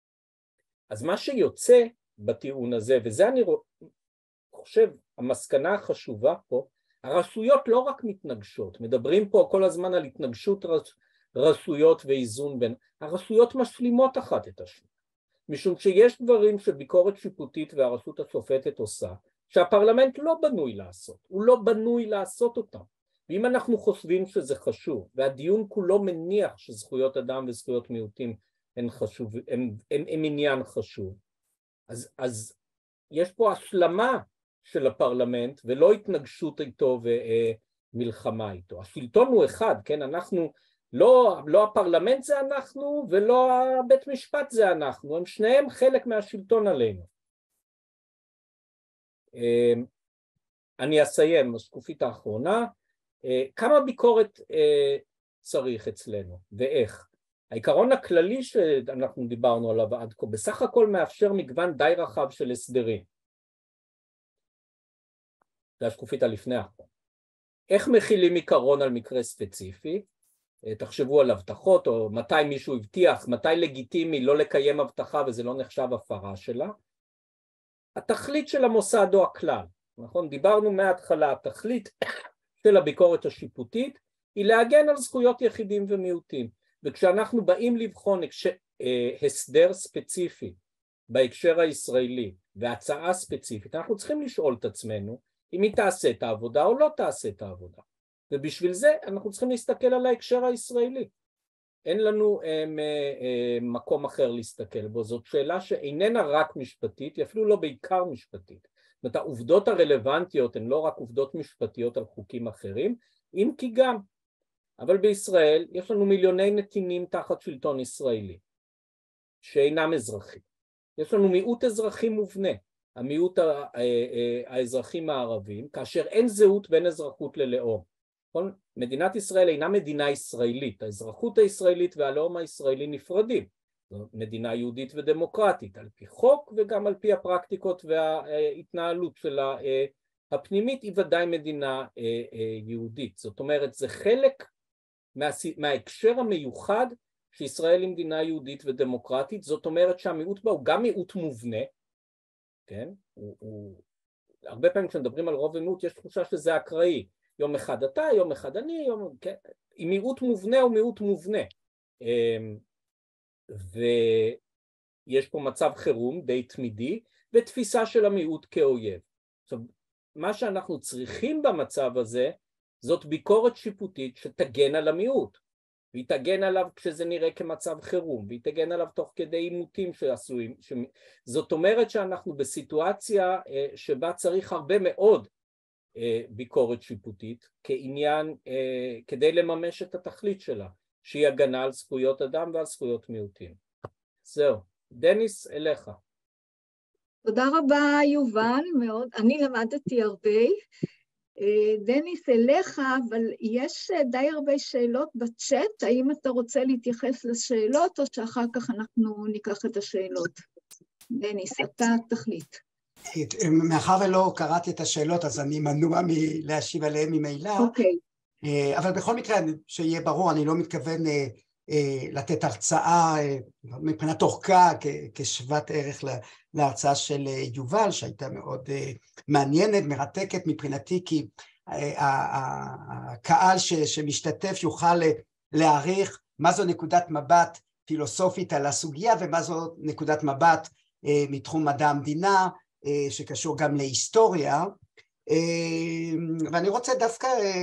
אז מה שיוצא בטיעון הזה, וזה אני חושב, המסקנה החשובה פה, הרשויות לא רק מתנגשות, מדברים פה כל הזמן על התנגשות רשויות ואיזון בין, הרשויות משלימות אחת את השני. משום שיש דברים שביקורת שיפוטית והרשות השופטת עושה, שהפרלמנט לא בנוי לעשות, הוא לא בנוי לעשות אותם. ואם אנחנו חושבים שזה חשוב, והדיון כולו מניח שזכויות אדם וזכויות מיעוטים הן, חשוב, הן, הן, הן עניין חשוב, אז, אז יש פה השלמה של הפרלמנט ולא התנגשות איתו ומלחמה איתו. השלטון הוא אחד, כן? אנחנו, לא, לא הפרלמנט זה אנחנו ולא הבית משפט זה אנחנו, הם שניהם חלק מהשלטון עלינו. אני אסיים, השקופית האחרונה, כמה ביקורת צריך אצלנו ואיך? העיקרון הכללי שאנחנו דיברנו עליו עד כה, בסך הכל מאפשר מגוון די רחב של הסדרים. זה השקופית הלפני האחרון. איך מכילים עיקרון על מקרה ספציפי? תחשבו על הבטחות, או מתי מישהו הבטיח, מתי לגיטימי לא לקיים הבטחה וזה לא נחשב הפרה שלה. התכלית של המוסד או הכלל, נכון? דיברנו מההתחלה, התכלית של הביקורת השיפוטית היא להגן על זכויות יחידים ומיעוטים. וכשאנחנו באים לבחון הסדר ספציפי בהקשר הישראלי והצעה ספציפית, אנחנו צריכים לשאול את עצמנו אם היא תעשה את העבודה או לא תעשה את העבודה. ובשביל זה אנחנו צריכים להסתכל על ההקשר הישראלי. אין לנו הם, הם, מקום אחר להסתכל בו. זאת שאלה שאיננה רק משפטית, היא אפילו לא בעיקר משפטית. זאת אומרת, העובדות הרלוונטיות הן לא רק עובדות משפטיות על חוקים אחרים, אם כי גם. אבל בישראל יש לנו מיליוני נתינים תחת שלטון ישראלי, שאינם אזרחים. יש לנו מיעוט אזרחי מובנה, המיעוט האזרחים הערבים, כאשר אין זהות בין אזרחות ללאום. מדינת ישראל אינה מדינה ישראלית, האזרחות הישראלית והלאום הישראלי נפרדים. זו מדינה יהודית ודמוקרטית, על פי חוק וגם על פי הפרקטיקות וההתנהלות שלה הפנימית, היא ודאי מדינה יהודית. זאת אומרת, זה חלק מה, מההקשר המיוחד שישראל היא מדינה יהודית ודמוקרטית, זאת אומרת שהמיעוט בה הוא גם מיעוט מובנה, כן? הוא, הוא... הרבה פעמים כשמדברים על רוב ומיעוט יש תחושה שזה אקראי, יום אחד אתה, יום אחד אני, יום... כן? מיעוט מובנה הוא מיעוט מובנה, ויש פה מצב חירום די תמידי, ותפיסה של המיעוט כאויב. עכשיו, מה שאנחנו צריכים במצב הזה, זאת ביקורת שיפוטית שתגן על המיעוט, והיא תגן עליו כשזה נראה כמצב חירום, והיא תגן עליו תוך כדי עימותים שעשויים. ש... זאת אומרת שאנחנו בסיטואציה שבה צריך הרבה מאוד ביקורת שיפוטית כעניין, כדי לממש את התכלית שלה, שהיא הגנה על זכויות אדם ועל זכויות מיעוטים. זהו, דניס אליך. תודה רבה יובל, מאוד, אני למדתי הרבה. דניס אליך, אבל יש די הרבה שאלות בצ'אט, האם אתה רוצה להתייחס לשאלות או שאחר כך אנחנו ניקח את השאלות? דניס, אתה תחליט. מאחר ולא קראתי את השאלות אז אני מנוע מלהשיב עליהם ממילא, אוקיי. אבל בכל מקרה שיהיה ברור, אני לא מתכוון לתת הרצאה מבחינת אורכה כשוות ערך להרצאה של יובל, שהייתה מאוד מעניינת, מרתקת מבחינתי, כי הקהל שמשתתף יוכל להעריך מה זו נקודת מבט פילוסופית על הסוגיה, ומה זו נקודת מבט מתחום מדע המדינה, שקשור גם להיסטוריה. ואני רוצה דווקא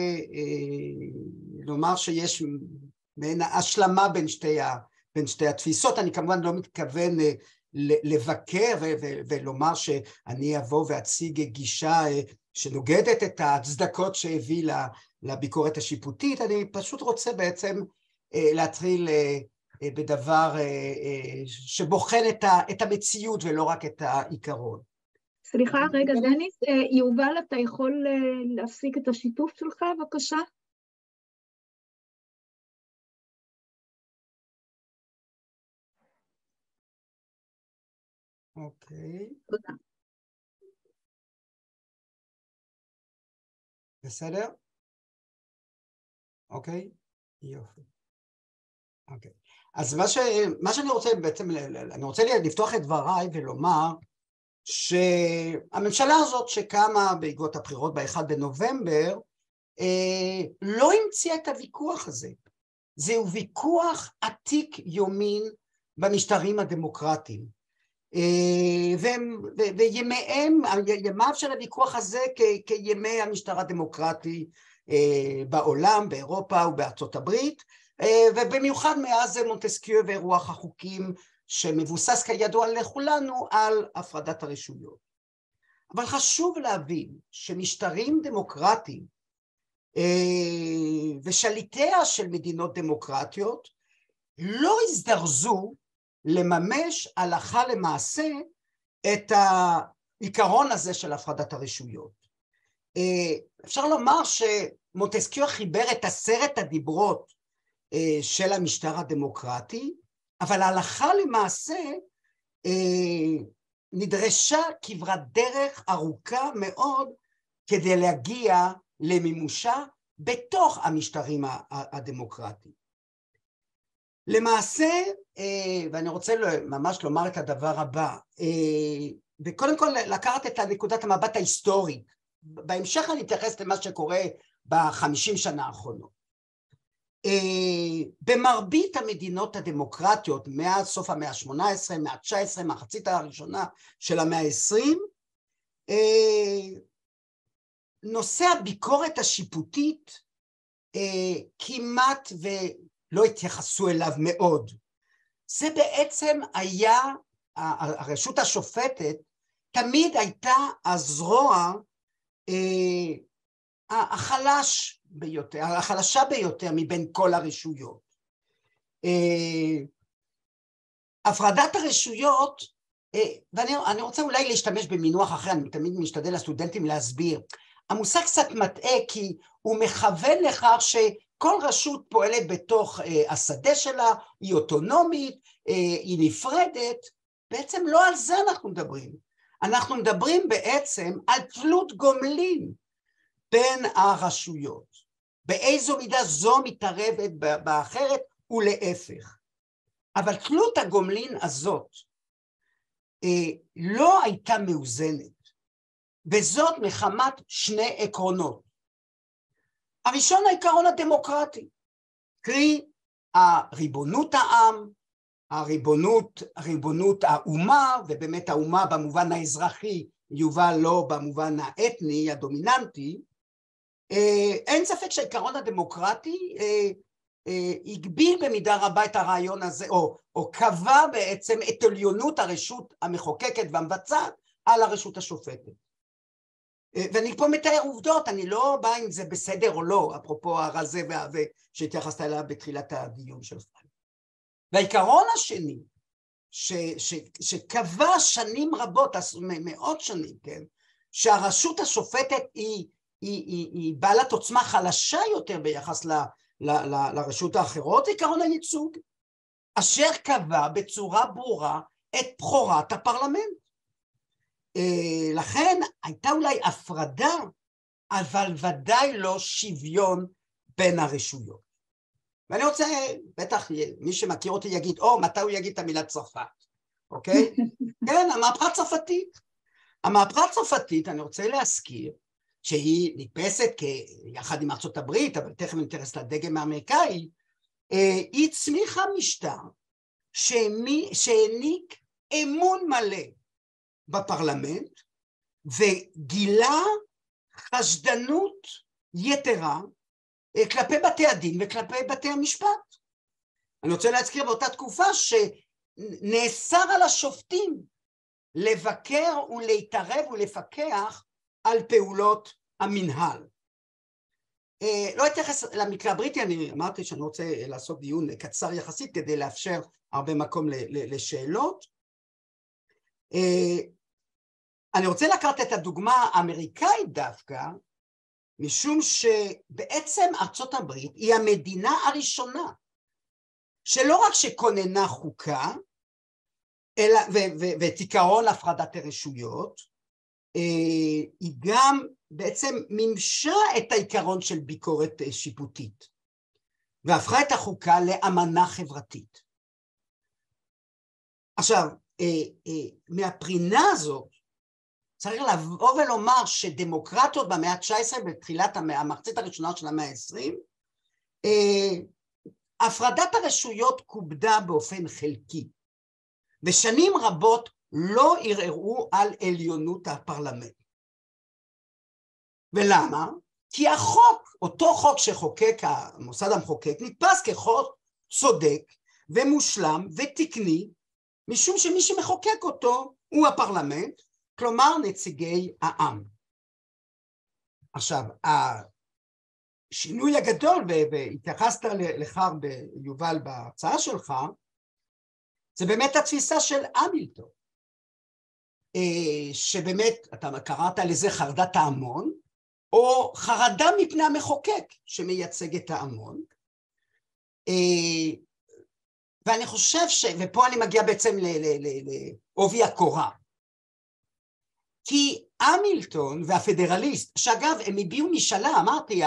לומר שיש מעין השלמה בין שתי, ה, בין שתי התפיסות. אני כמובן לא מתכוון לבקר ולומר שאני אבוא ואציג גישה שנוגדת את ההצדקות שהביא לביקורת השיפוטית. אני פשוט רוצה בעצם להתחיל בדבר שבוחן את המציאות ולא רק את העיקרון. סליחה, רגע, דניס, יובל, אתה יכול להפסיק את השיתוף שלך, בבקשה? אוקיי. תודה. בסדר? אוקיי? יופי. אוקיי. אז מה, ש... מה שאני רוצה בעצם, אני רוצה לפתוח את דבריי ולומר שהממשלה הזאת שקמה בעקבות הבחירות ב-אחד בנובמבר, לא המציאה את הוויכוח הזה. זהו ויכוח עתיק יומין במשטרים הדמוקרטיים. וימיהם, ימיו של הוויכוח הזה כימי המשטר הדמוקרטי בעולם, באירופה ובארצות הברית, ובמיוחד מאז מונטסקיו ורוח החוקים שמבוסס כידוע לכולנו על הפרדת הרשויות. אבל חשוב להבין שמשטרים דמוקרטיים ושליטיה של מדינות דמוקרטיות לא הזדרזו לממש הלכה למעשה את העיקרון הזה של הפרדת הרשויות. אפשר לומר שמונטסקיו חיבר את עשרת הדיברות של המשטר הדמוקרטי, אבל ההלכה למעשה נדרשה כברת דרך ארוכה מאוד כדי להגיע למימושה בתוך המשטרים הדמוקרטיים. למעשה, ואני רוצה ממש לומר את הדבר הבא, וקודם כל לקחת את נקודת המבט ההיסטורית, בהמשך אני אתייחס למה שקורה בחמישים שנה האחרונות. במרבית המדינות הדמוקרטיות, מאז סוף המאה ה-שמונה עשרה, מאה ה-תשע עשרה, מחצית הראשונה של המאה ה-עשרים, נושא הביקורת השיפוטית כמעט ולא התייחסו אליו מאוד. זה בעצם היה, הרשות השופטת תמיד הייתה הזרוע החלש ביותר, החלשה ביותר מבין כל הרשויות. הפרדת הרשויות, ואני רוצה אולי להשתמש במינוח אחר, אני תמיד משתדל לסטודנטים להסביר, המושג קצת מטעה כי הוא מכוון לכך שכל רשות פועלת בתוך השדה שלה, היא אוטונומית, היא נפרדת, בעצם לא על זה אנחנו מדברים. אנחנו מדברים בעצם על תלות גומלין בין הרשויות. באיזו מידה זו מתערבת באחרת ולהפך. אבל תלות הגומלין הזאת לא הייתה מאוזנת. וזאת מחמת שני עקרונות. הראשון העיקרון הדמוקרטי, קרי הריבונות העם, הריבונות, הריבונות האומה, ובאמת האומה במובן האזרחי יובא לא במובן האתני הדומיננטי, אין ספק שהעיקרון הדמוקרטי הגביל במידה רבה את הרעיון הזה, או, או קבע בעצם את עליונות הרשות המחוקקת והמבצעת על הרשות השופטת. ואני פה מתאר עובדות, אני לא בא אם זה בסדר או לא, אפרופו הרזה והעווה שהתייחסת אליו בתחילת הדיון שלך. והעיקרון השני, ש, ש, שקבע שנים רבות, מאות שנים, כן, שהרשות השופטת היא, היא, היא, היא בעלת עוצמה חלשה יותר ביחס ל, ל, ל, לרשות האחרות, עיקרון הייצוג, אשר קבע בצורה ברורה את בכורת הפרלמנט. לכן הייתה אולי הפרדה, אבל ודאי לא שוויון בין הרשויות. ואני רוצה, בטח מי שמכיר אותי יגיד, או, מתי הוא יגיד את המילה צרפת, אוקיי? כן, המהפכה הצרפתית. המהפכה הצרפתית, אני רוצה להזכיר, שהיא נתפסת יחד עם ארצות הברית, אבל תכף נתייחס לדגם האמריקאי, היא הצמיחה משטר שהעניק אמון מלא בפרלמנט, וגילה חשדנות יתרה כלפי בתי הדין וכלפי בתי המשפט. אני רוצה להזכיר באותה תקופה שנאסר על השופטים לבקר ולהתערב ולפקח על פעולות המנהל. לא אתייחס למקרה הבריטי, אני אמרתי שאני רוצה לעשות דיון קצר יחסית כדי לאפשר הרבה מקום לשאלות. אני רוצה לקחת את הדוגמה האמריקאית דווקא, משום שבעצם ארצות הברית היא המדינה הראשונה, שלא רק שכוננה חוקה, אלא, ו- ו- ואת עיקרון הפרדת הרשויות, היא גם בעצם מימשה את העיקרון של ביקורת שיפוטית, והפכה את החוקה לאמנה חברתית. עכשיו, מהבחינה הזאת, צריך לבוא ולומר שדמוקרטיות במאה ה-תשע עשרה, בתחילת המחצית הראשונה של המאה ה-עשרים, הפרדת הרשויות כובדה באופן חלקי, ושנים רבות לא ערערו על עליונות הפרלמנט. ולמה? כי החוק, אותו חוק שחוקק המוסד המחוקק, נתפס כחוק צודק ומושלם ותקני, משום שמי שמחוקק אותו הוא הפרלמנט, כלומר נציגי העם. עכשיו, השינוי הגדול, והתייחסת לכך ביובל בהרצאה שלך, זה באמת התפיסה של המילטון, שבאמת, אתה קראת לזה חרדת ההמון, או חרדה מפני המחוקק שמייצג את ההמון, ואני חושב ש... ופה אני מגיע בעצם לעובי הקורה, כי המילטון והפדרליסט, שאגב הם הביעו משאלה, אמרתי,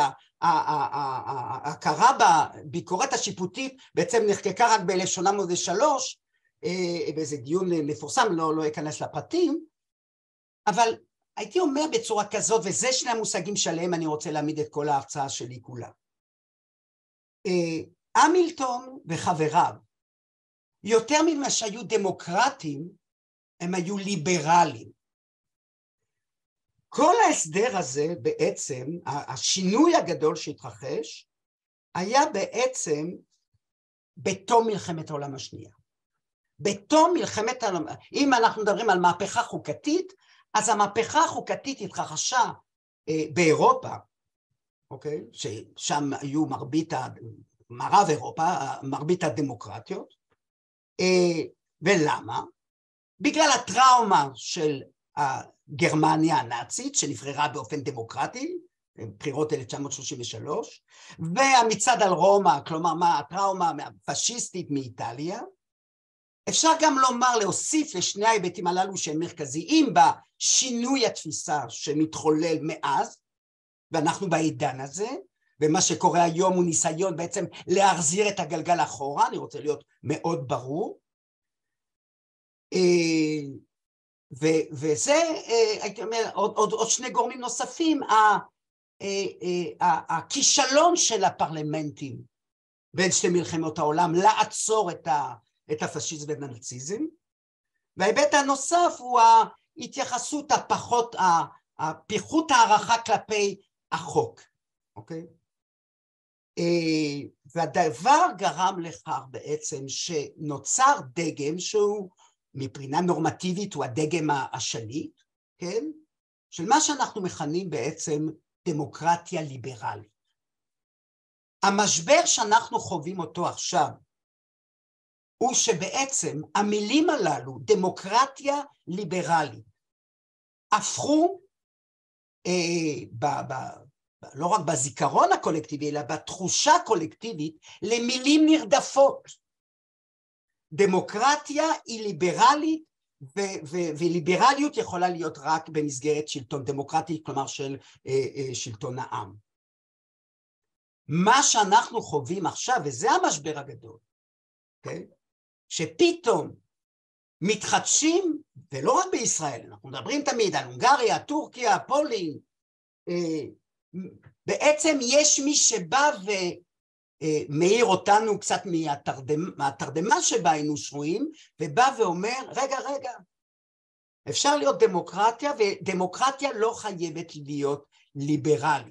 ההכרה בביקורת השיפוטית בעצם נחקקה רק ב-אלף שמונה מאות ושלוש, באיזה דיון מפורסם, לא, לא אכנס לפרטים, אבל הייתי אומר בצורה כזאת, וזה שני המושגים שלהם אני רוצה להעמיד את כל ההרצאה שלי כולה. המילטון וחבריו, יותר ממה שהיו דמוקרטים, הם היו ליברליים. כל ההסדר הזה בעצם, השינוי הגדול שהתרחש, היה בעצם בתום מלחמת העולם השנייה. בתום מלחמת העולם, אם אנחנו מדברים על מהפכה חוקתית, אז המהפכה החוקתית התרחשה אה, באירופה, אוקיי? ששם היו מרבית, מערב אירופה, מרבית הדמוקרטיות, אה, ולמה? בגלל הטראומה של גרמניה הנאצית שנבחרה באופן דמוקרטי, בחירות אלף תשע מאות שלושים ושלוש, והמצעד על רומא, כלומר מה הטראומה הפשיסטית מאיטליה. אפשר גם לומר, להוסיף לשני ההיבטים הללו שהם מרכזיים בשינוי התפיסה שמתחולל מאז, ואנחנו בעידן הזה, ומה שקורה היום הוא ניסיון בעצם להחזיר את הגלגל אחורה, אני רוצה להיות מאוד ברור. ו- וזה, הייתי אומר, עוד, עוד, עוד שני גורמים נוספים, הכישלון של הפרלמנטים בין שתי מלחמות העולם לעצור את, ה, את הפשיזם והנאציזם, וההיבט הנוסף הוא ההתייחסות הפחות, הפיחות הערכה כלפי החוק, אוקיי? והדבר גרם לכך בעצם שנוצר דגם שהוא מבחינה נורמטיבית הוא הדגם השליט, כן? של מה שאנחנו מכנים בעצם דמוקרטיה ליברלית. המשבר שאנחנו חווים אותו עכשיו, הוא שבעצם המילים הללו, דמוקרטיה ליברלית, הפכו, אה, ב, ב, ב, לא רק בזיכרון הקולקטיבי, אלא בתחושה הקולקטיבית, למילים נרדפות. דמוקרטיה היא ליברלית, ו- ו- וליברליות יכולה להיות רק במסגרת שלטון דמוקרטי, כלומר של אה, אה, שלטון העם. מה שאנחנו חווים עכשיו, וזה המשבר הגדול, okay? שפתאום מתחדשים, ולא רק בישראל, אנחנו מדברים תמיד על הונגריה, טורקיה, פולין, אה, בעצם יש מי שבא ו... מאיר אותנו קצת מהתרדמה, מהתרדמה שבה היינו שרויים, ובא ואומר, רגע, רגע, אפשר להיות דמוקרטיה, ודמוקרטיה לא חייבת להיות ליברלית.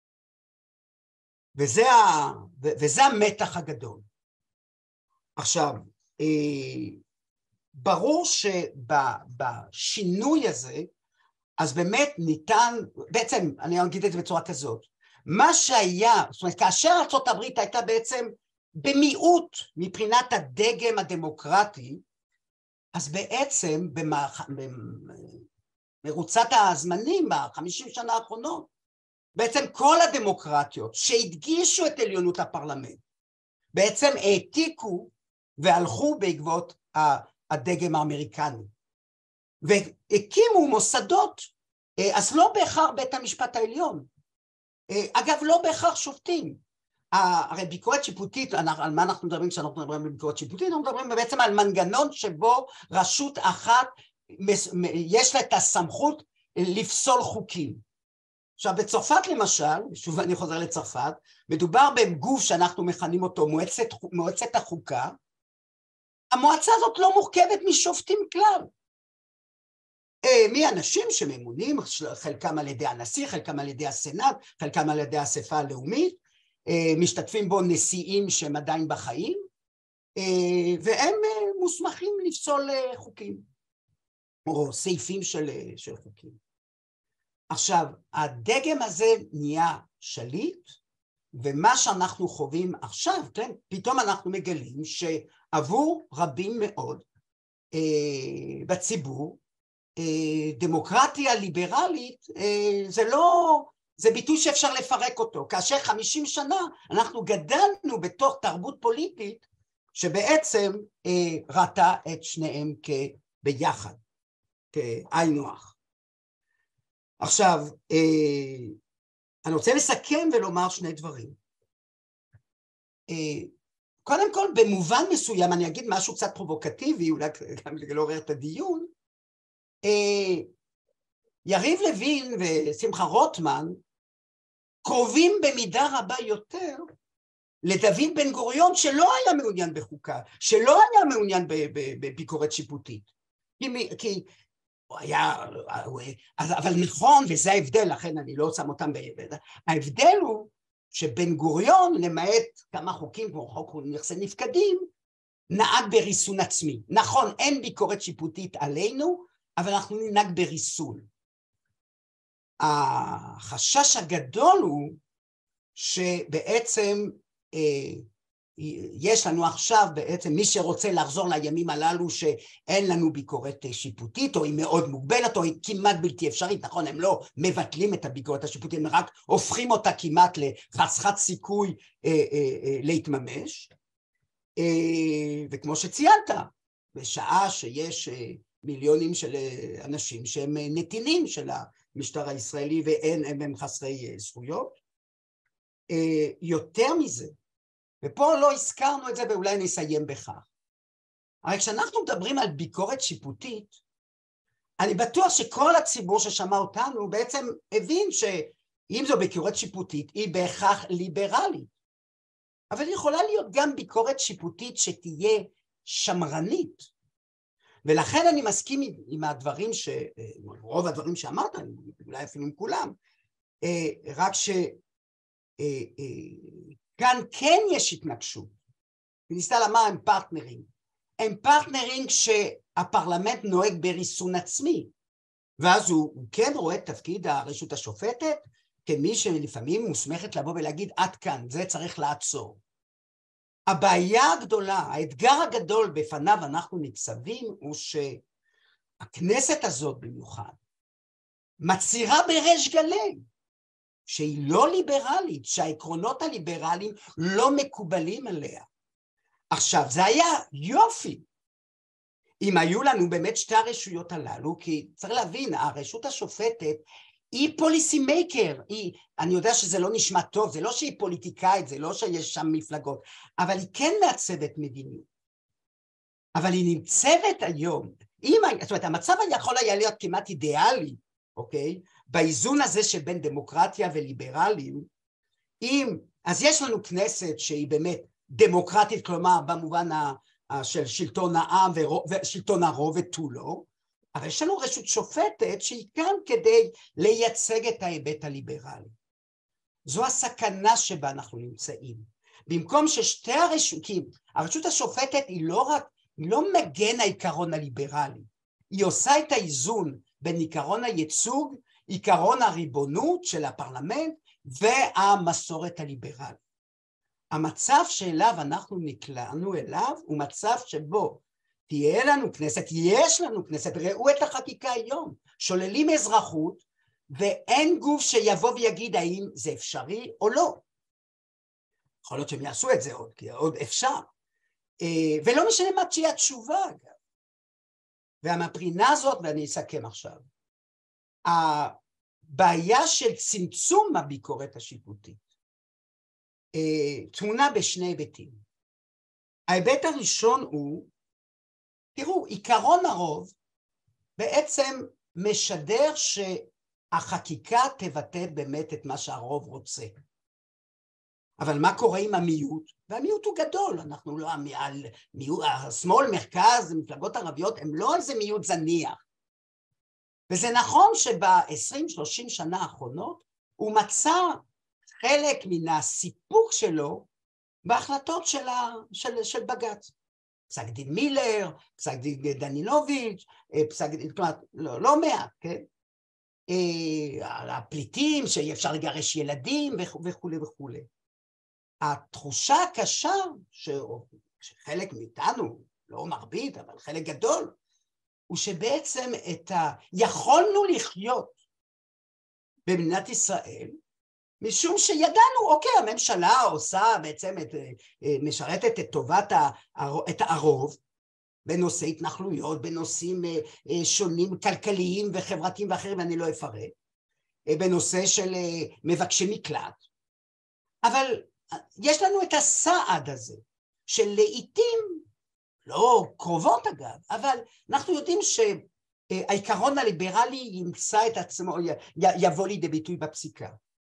וזה, ה, וזה המתח הגדול. עכשיו, ברור שבשינוי הזה, אז באמת ניתן, בעצם אני אגיד את זה בצורה כזאת, מה שהיה, זאת אומרת, כאשר ארצות הברית הייתה בעצם במיעוט מבחינת הדגם הדמוקרטי, אז בעצם במרוצת הזמנים, בחמישים שנה האחרונות, בעצם כל הדמוקרטיות שהדגישו את עליונות הפרלמנט, בעצם העתיקו והלכו בעקבות הדגם האמריקני, והקימו מוסדות, אז לא בהכרח בית המשפט העליון, אגב, לא בהכרח שופטים. הרי ביקורת שיפוטית, על מה אנחנו מדברים כשאנחנו מדברים על ביקורת שיפוטית? אנחנו מדברים בעצם על מנגנון שבו רשות אחת, יש לה את הסמכות לפסול חוקים. עכשיו, בצרפת למשל, שוב אני חוזר לצרפת, מדובר בגוף שאנחנו מכנים אותו מועצת, מועצת החוקה, המועצה הזאת לא מורכבת משופטים כלל. מי אנשים שממונים, חלקם על ידי הנשיא, חלקם על ידי הסנאט, חלקם על ידי האספה הלאומית, משתתפים בו נשיאים שהם עדיין בחיים, והם מוסמכים לפסול חוקים. או סעיפים של, של חוקים. עכשיו, הדגם הזה נהיה שליט, ומה שאנחנו חווים עכשיו, כן, פתאום אנחנו מגלים שעבור רבים מאוד אה, בציבור, אה, דמוקרטיה ליברלית, אה, זה לא, זה ביטוי שאפשר לפרק אותו, כאשר חמישים שנה אנחנו גדלנו בתוך תרבות פוליטית, שבעצם אה, ראתה את שניהם כביחד, כהיינו הך. עכשיו, אה, אני רוצה לסכם ולומר שני דברים. אה, קודם כל, במובן מסוים, אני אגיד משהו קצת פרובוקטיבי, אולי גם לעורר את הדיון, אה, יריב לוין ושמחה רוטמן קרובים במידה רבה יותר לדוד בן גוריון, שלא היה מעוניין בחוקה, שלא היה מעוניין בביקורת שיפוטית. כי, כי הוא היה, אבל נכון, וזה ההבדל, לכן אני לא שם אותם בהבדל. ההבדל הוא שבן גוריון, למעט כמה חוקים כמו חוק נכסי נפקדים, נהג בריסון עצמי. נכון, אין ביקורת שיפוטית עלינו, אבל אנחנו ננהג בריסון. החשש הגדול הוא שבעצם אה, יש לנו עכשיו בעצם מי שרוצה לחזור לימים הללו שאין לנו ביקורת שיפוטית, או היא מאוד מוגבלת, או היא כמעט בלתי אפשרית. נכון, הם לא מבטלים את הביקורת השיפוטית, הם רק הופכים אותה כמעט לחסכת סיכוי אה, אה, אה, להתממש. אה, וכמו שציינת, בשעה שיש אה, מיליונים של אנשים שהם נתינים של המשטר הישראלי ואין הם חסרי זכויות, אה, יותר מזה, ופה לא הזכרנו את זה ואולי נסיים בכך. הרי כשאנחנו מדברים על ביקורת שיפוטית, אני בטוח שכל הציבור ששמע אותנו בעצם הבין שאם זו ביקורת שיפוטית היא בהכרח ליברלית. אבל היא יכולה להיות גם ביקורת שיפוטית שתהיה שמרנית. ולכן אני מסכים עם הדברים, ש... רוב הדברים שאמרת, אולי אפילו עם כולם, רק ש... כאן כן יש התנגשות. וניסתה לומר הם פרטנרים. הם פרטנרים כשהפרלמנט נוהג בריסון עצמי, ואז הוא, הוא כן רואה את תפקיד הרשות השופטת כמי שלפעמים מוסמכת לבוא ולהגיד עד כאן, זה צריך לעצור. הבעיה הגדולה, האתגר הגדול בפניו אנחנו ניצבים הוא שהכנסת הזאת במיוחד מצהירה בריש גלי שהיא לא ליברלית, שהעקרונות הליברליים לא מקובלים עליה. עכשיו, זה היה יופי אם היו לנו באמת שתי הרשויות הללו, כי צריך להבין, הרשות השופטת היא פוליסי מייקר, היא, אני יודע שזה לא נשמע טוב, זה לא שהיא פוליטיקאית, זה לא שיש שם מפלגות, אבל היא כן מעצבת מדיניות. אבל היא נמצבת היום, אם, זאת אומרת, המצב יכול היה להיות כמעט אידיאלי, אוקיי? באיזון הזה שבין דמוקרטיה וליברלים, אם, אז יש לנו כנסת שהיא באמת דמוקרטית, כלומר במובן של שלטון העם ושלטון הרוב ותו לא, אבל יש לנו רשות שופטת שהיא כאן כדי לייצג את ההיבט הליברלי. זו הסכנה שבה אנחנו נמצאים. במקום ששתי הרשוקים, הרשות השופטת היא לא רק, היא לא מגן העיקרון הליברלי, היא עושה את האיזון בין עיקרון הייצוג, עיקרון הריבונות של הפרלמנט והמסורת הליברלית. המצב שאליו אנחנו נקלענו אליו הוא מצב שבו תהיה לנו כנסת, יש לנו כנסת, ראו את החקיקה היום, שוללים אזרחות ואין גוף שיבוא ויגיד האם זה אפשרי או לא. יכול להיות שהם יעשו את זה עוד, כי עוד אפשר. ולא משנה מה תהיה התשובה אגב. והמבחינה הזאת, ואני אסכם עכשיו, הבעיה של צמצום הביקורת השיפוטית תמונה בשני היבטים. ההיבט הראשון הוא, תראו, עיקרון הרוב בעצם משדר שהחקיקה תבטא באמת את מה שהרוב רוצה. אבל מה קורה עם המיעוט? והמיעוט הוא גדול, אנחנו לא, המיעוט, השמאל, מרכז, מפלגות ערביות, הם לא איזה מיעוט זניח. וזה נכון שב-עשרים שלושים שנה האחרונות הוא מצא חלק מן הסיפוק שלו בהחלטות של, ה, של, של בג"ץ. פסק דין מילר, פסק דין דנילוביץ', פסק דין, כלומר, לא, לא מעט, כן? הפליטים, שאי אפשר לגרש ילדים וכו' וכו'. התחושה הקשה שחלק מאיתנו, לא מרבית, אבל חלק גדול, הוא שבעצם את ה... יכולנו לחיות במדינת ישראל, משום שידענו, אוקיי, הממשלה עושה בעצם את, משרתת את טובת את הרוב, בנושאי התנחלויות, בנושאים שונים, כלכליים וחברתיים ואחרים, ואני לא אפרט, בנושא של מבקשי מקלט, אבל יש לנו את הסעד הזה, שלעיתים, לא קרובות אגב, אבל אנחנו יודעים שהעיקרון הליברלי ימצא את עצמו, יבוא לידי ביטוי בפסיקה.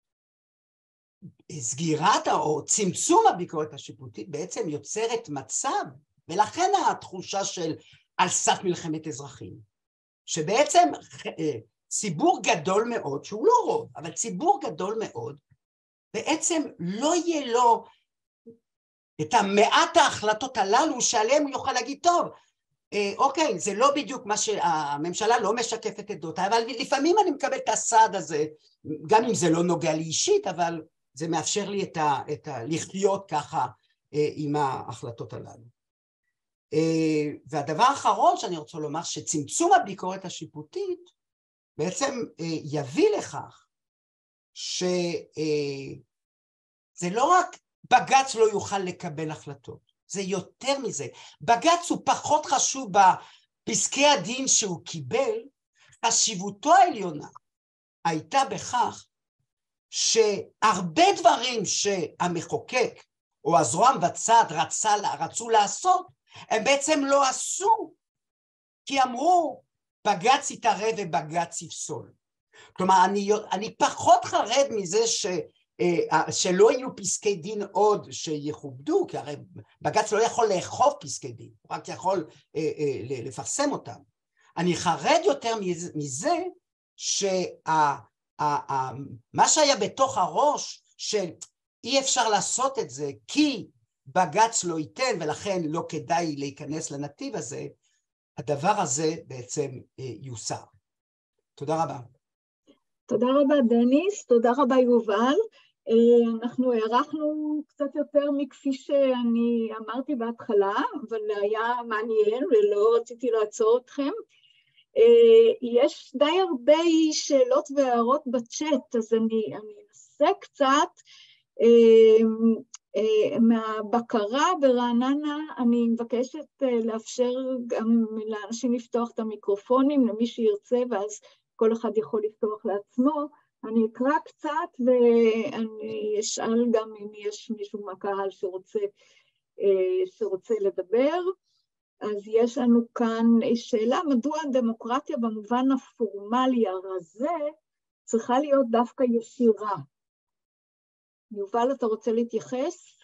סגירת או צמצום הביקורת השיפוטית בעצם יוצרת מצב, ולכן התחושה של על סף מלחמת אזרחים, שבעצם ציבור גדול מאוד, שהוא לא רוב, אבל ציבור גדול מאוד, בעצם לא יהיה לו את המעט ההחלטות הללו שעליהם הוא יוכל להגיד, טוב, אוקיי, זה לא בדיוק מה שהממשלה לא משקפת את דעותיי, אבל לפעמים אני מקבל את הסעד הזה, גם אם זה לא נוגע לי אישית, אבל זה מאפשר לי את ה, את ה, לחיות ככה עם ההחלטות הללו. והדבר האחרון שאני רוצה לומר, שצמצום הביקורת השיפוטית בעצם יביא לכך שזה לא רק בג"ץ לא יוכל לקבל החלטות, זה יותר מזה. בג"ץ הוא פחות חשוב בפסקי הדין שהוא קיבל, חשיבותו העליונה הייתה בכך שהרבה דברים שהמחוקק או הזרוע המבצעת רצה, רצו לעשות, הם בעצם לא עשו, כי אמרו בג"ץ יתערב ובג"ץ יפסול. כלומר, אני, אני פחות חרד מזה ש, שלא יהיו פסקי דין עוד שיכובדו, כי הרי בג"ץ לא יכול לאכוף פסקי דין, הוא רק יכול לפרסם אותם. אני חרד יותר מזה שה... מה שהיה בתוך הראש שאי אפשר לעשות את זה כי בג"ץ לא ייתן ולכן לא כדאי להיכנס לנתיב הזה, הדבר הזה בעצם יוסר. תודה רבה. תודה רבה דניס, תודה רבה יובל. אנחנו הערכנו קצת יותר מכפי שאני אמרתי בהתחלה, אבל היה מעניין ולא רציתי לעצור אתכם. יש די הרבה שאלות והערות בצ'אט, אז אני, אני אנסה קצת. מהבקרה ברעננה אני מבקשת לאפשר גם לאנשים לפתוח את המיקרופונים, למי שירצה, ואז כל אחד יכול לפתוח לעצמו. אני אקרא קצת ואני אשאל גם אם יש מישהו מהקהל שרוצה, שרוצה לדבר. אז יש לנו כאן שאלה, מדוע הדמוקרטיה במובן הפורמלי הרזה צריכה להיות דווקא ישירה? יובל, אתה רוצה להתייחס?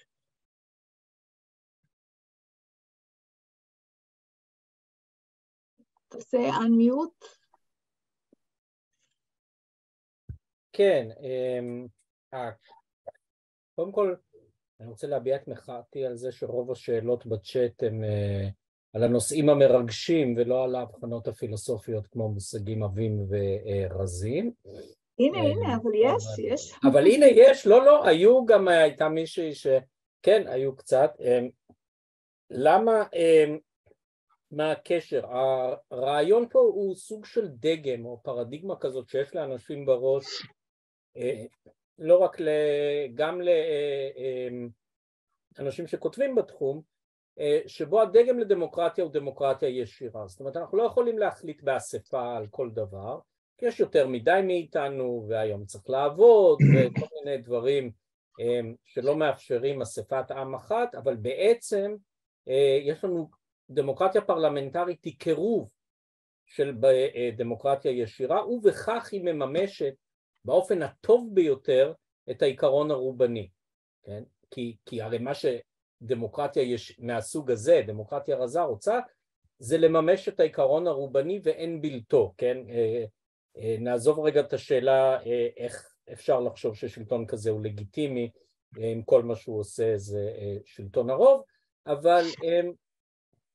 תעשה unmute. כן, קודם כל אני רוצה להביע את מחאתי על זה שרוב השאלות בצ'אט הן על הנושאים המרגשים ולא על ההבחנות הפילוסופיות כמו מושגים עבים ורזים. הנה, הנה, אבל יש, יש. אבל הנה יש, לא, לא, היו גם, הייתה מישהי שכן, היו קצת. למה, מה הקשר? הרעיון פה הוא סוג של דגם או פרדיגמה כזאת שיש לאנשים בראש, לא רק ל... גם לאנשים שכותבים בתחום, שבו הדגם לדמוקרטיה הוא דמוקרטיה ישירה. זאת אומרת, אנחנו לא יכולים להחליט באספה על כל דבר, כי יש יותר מדי מאיתנו, והיום צריך לעבוד, וכל מיני דברים שלא מאפשרים אספת עם אחת, אבל בעצם יש לנו דמוקרטיה פרלמנטרית היא קירוב של דמוקרטיה ישירה, ובכך היא מממשת באופן הטוב ביותר את העיקרון הרובני. כן? כי, כי הרי מה שדמוקרטיה יש, מהסוג הזה, דמוקרטיה רזה רוצה, זה לממש את העיקרון הרובני ואין בלתו. כן? נעזוב רגע את השאלה איך אפשר לחשוב ששלטון כזה הוא לגיטימי, אם כל מה שהוא עושה זה שלטון הרוב, אבל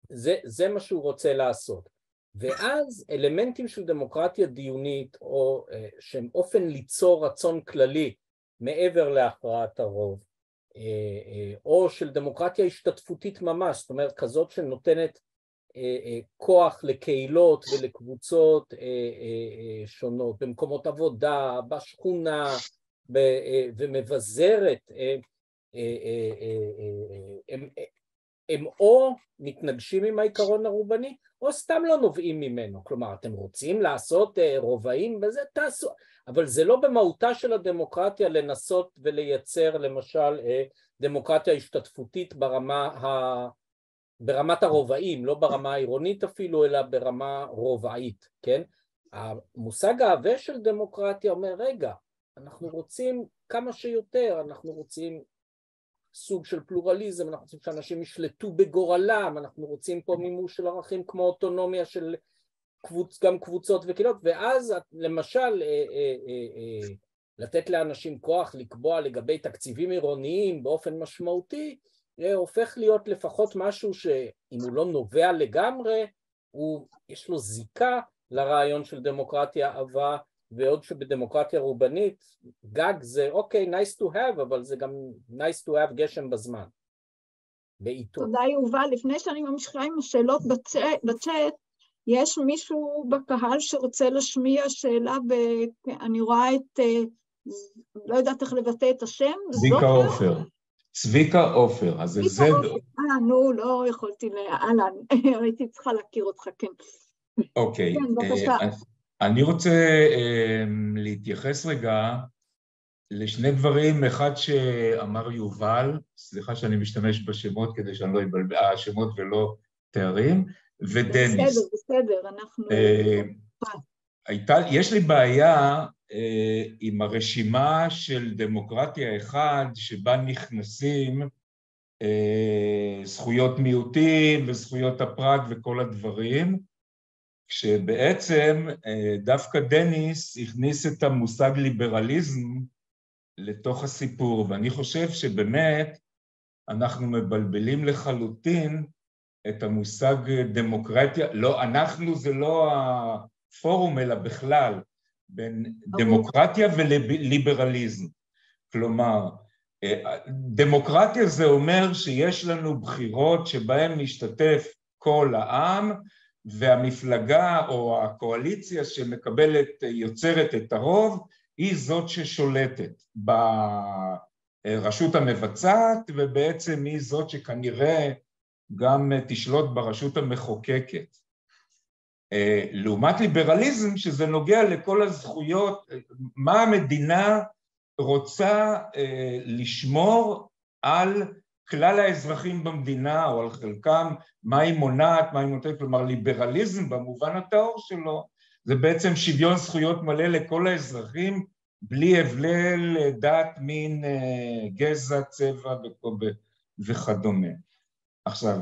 זה, זה מה שהוא רוצה לעשות. ואז אלמנטים של דמוקרטיה דיונית, או שהם אופן ליצור רצון כללי מעבר להכרעת הרוב, או של דמוקרטיה השתתפותית ממש, זאת אומרת כזאת שנותנת כוח לקהילות ולקבוצות שונות, במקומות עבודה, בשכונה, ומבזרת, הם, הם או מתנגשים עם העיקרון הרובני, או סתם לא נובעים ממנו. כלומר, אתם רוצים לעשות רובעים וזה, תעשו. אבל זה לא במהותה של הדמוקרטיה לנסות ולייצר, למשל, דמוקרטיה השתתפותית ברמה ה... ברמת הרובעים, לא ברמה העירונית אפילו, אלא ברמה רובעית, כן? המושג העבה של דמוקרטיה אומר, רגע, אנחנו רוצים כמה שיותר, אנחנו רוצים סוג של פלורליזם, אנחנו רוצים שאנשים ישלטו בגורלם, אנחנו רוצים פה מימוש של ערכים כמו אוטונומיה של קבוצ, גם קבוצות וקהילות, ואז למשל אה, אה, אה, לתת לאנשים כוח לקבוע לגבי תקציבים עירוניים באופן משמעותי, הופך להיות לפחות משהו שאם הוא לא נובע לגמרי, הוא, יש לו זיקה לרעיון של דמוקרטיה עבה, ועוד שבדמוקרטיה רובנית, גג זה אוקיי, nice to have, אבל זה גם nice to have גשם בזמן, בעיתו. תודה יובל, לפני שאני ממשיכה עם השאלות בצ'אט, יש מישהו בקהל שרוצה לשמיע שאלה, ואני רואה את, לא יודעת איך לבטא את השם, צביקה עופר. צביקה עופר, אז זה זדו. אה, נו, לא יכולתי לאלן, הייתי צריכה להכיר אותך, כן. אוקיי, אני רוצה להתייחס רגע לשני דברים, אחד שאמר יובל, סליחה שאני משתמש בשמות כדי שאני לא אבלבל, השמות ולא תארים, ודניס. בסדר, בסדר, אנחנו... הייתה, יש לי בעיה עם הרשימה של דמוקרטיה אחד, שבה נכנסים זכויות מיעוטים וזכויות הפרט וכל הדברים, כשבעצם דווקא דניס הכניס את המושג ליברליזם לתוך הסיפור, ואני חושב שבאמת אנחנו מבלבלים לחלוטין את המושג דמוקרטיה, לא, אנחנו זה לא הפורום אלא בכלל, בין דמוקרטיה וליברליזם. כלומר, דמוקרטיה זה אומר שיש לנו בחירות שבהן משתתף כל העם, והמפלגה או הקואליציה שמקבלת, יוצרת את הרוב, היא זאת ששולטת ברשות המבצעת, ובעצם היא זאת שכנראה גם תשלוט ברשות המחוקקת. לעומת ליברליזם, שזה נוגע לכל הזכויות, מה המדינה רוצה לשמור על כלל האזרחים במדינה, או על חלקם, מה היא מונעת, מה היא נותנת, כלומר ליברליזם במובן הטהור שלו, זה בעצם שוויון זכויות מלא לכל האזרחים, בלי הבדל דת, מין, גזע, צבע וכדומה. עכשיו,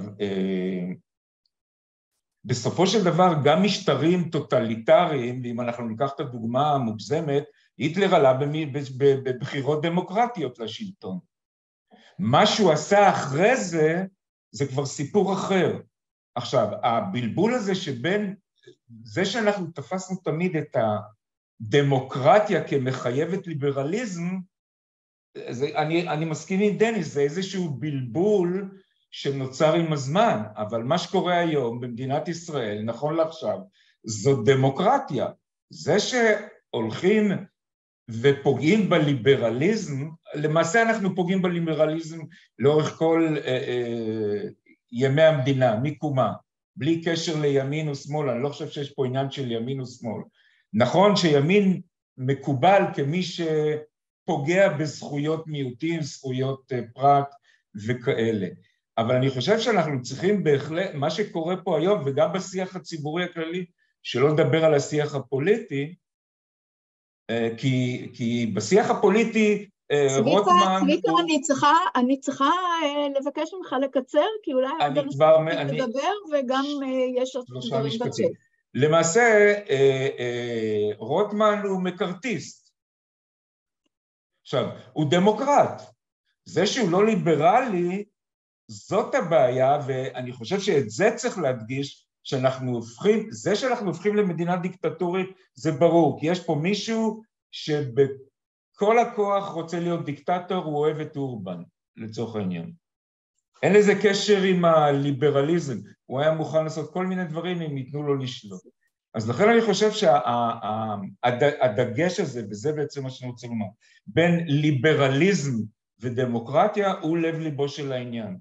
בסופו של דבר גם משטרים טוטליטריים, ואם אנחנו ניקח את הדוגמה המוגזמת, היטלר עלה בבחירות דמוקרטיות לשלטון. מה שהוא עשה אחרי זה, זה כבר סיפור אחר. עכשיו, הבלבול הזה שבין, זה שאנחנו תפסנו תמיד את הדמוקרטיה כמחייבת ליברליזם, זה, אני, אני מסכים עם דניס, זה איזשהו בלבול שנוצר עם הזמן, אבל מה שקורה היום במדינת ישראל, נכון לעכשיו, זו דמוקרטיה. זה שהולכים ופוגעים בליברליזם, למעשה אנחנו פוגעים בליברליזם לאורך כל אה, אה, ימי המדינה, מקומה, בלי קשר לימין או שמאל, אני לא חושב שיש פה עניין של ימין או שמאל. נכון שימין מקובל כמי שפוגע בזכויות מיעוטים, זכויות אה, פרט וכאלה. אבל אני חושב שאנחנו צריכים בהחלט, מה שקורה פה היום, וגם בשיח הציבורי הכללי, שלא לדבר על השיח הפוליטי, כי, כי בשיח הפוליטי, רוטמן... צביקה, הוא... אני צריכה, אני צריכה לבקש ממך לקצר, כי אולי אני כבר... אני... לדבר, וגם יש עוד דברים בצ'אט. למעשה, רוטמן הוא מקרטיסט. עכשיו, הוא דמוקרט. זה שהוא לא ליברלי, זאת הבעיה, ואני חושב שאת זה צריך להדגיש, שאנחנו הופכים, זה שאנחנו הופכים למדינה דיקטטורית זה ברור, כי יש פה מישהו שבכל הכוח רוצה להיות דיקטטור, הוא אוהב את אורבן, לצורך העניין. אין לזה קשר עם הליברליזם, הוא היה מוכן לעשות כל מיני דברים אם ייתנו לו לשלוט. אז לכן אני חושב שהדגש הזה, וזה בעצם מה שאני רוצה לומר, בין ליברליזם ודמוקרטיה הוא לב ליבו של העניין.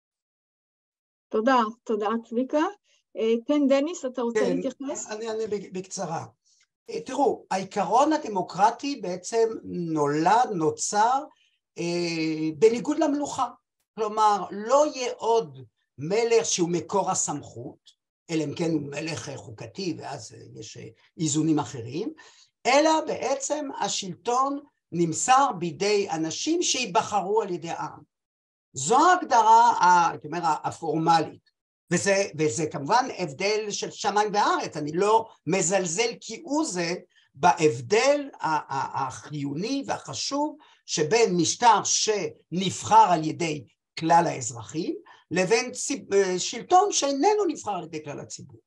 תודה, תודה צביקה. כן, דניס, אתה רוצה כן, להתייחס? אני אענה בקצרה. תראו, העיקרון הדמוקרטי בעצם נולד, נוצר, בניגוד למלוכה. כלומר, לא יהיה עוד מלך שהוא מקור הסמכות, אלא אם כן הוא מלך חוקתי, ואז יש איזונים אחרים, אלא בעצם השלטון נמסר בידי אנשים שיבחרו על ידי העם. זו ההגדרה, הייתי אומר, הפורמלית, וזה, וזה כמובן הבדל של שמיים וארץ, אני לא מזלזל כהוא זה בהבדל החיוני והחשוב שבין משטר שנבחר על ידי כלל האזרחים, לבין שלטון שאיננו נבחר על ידי כלל הציבור.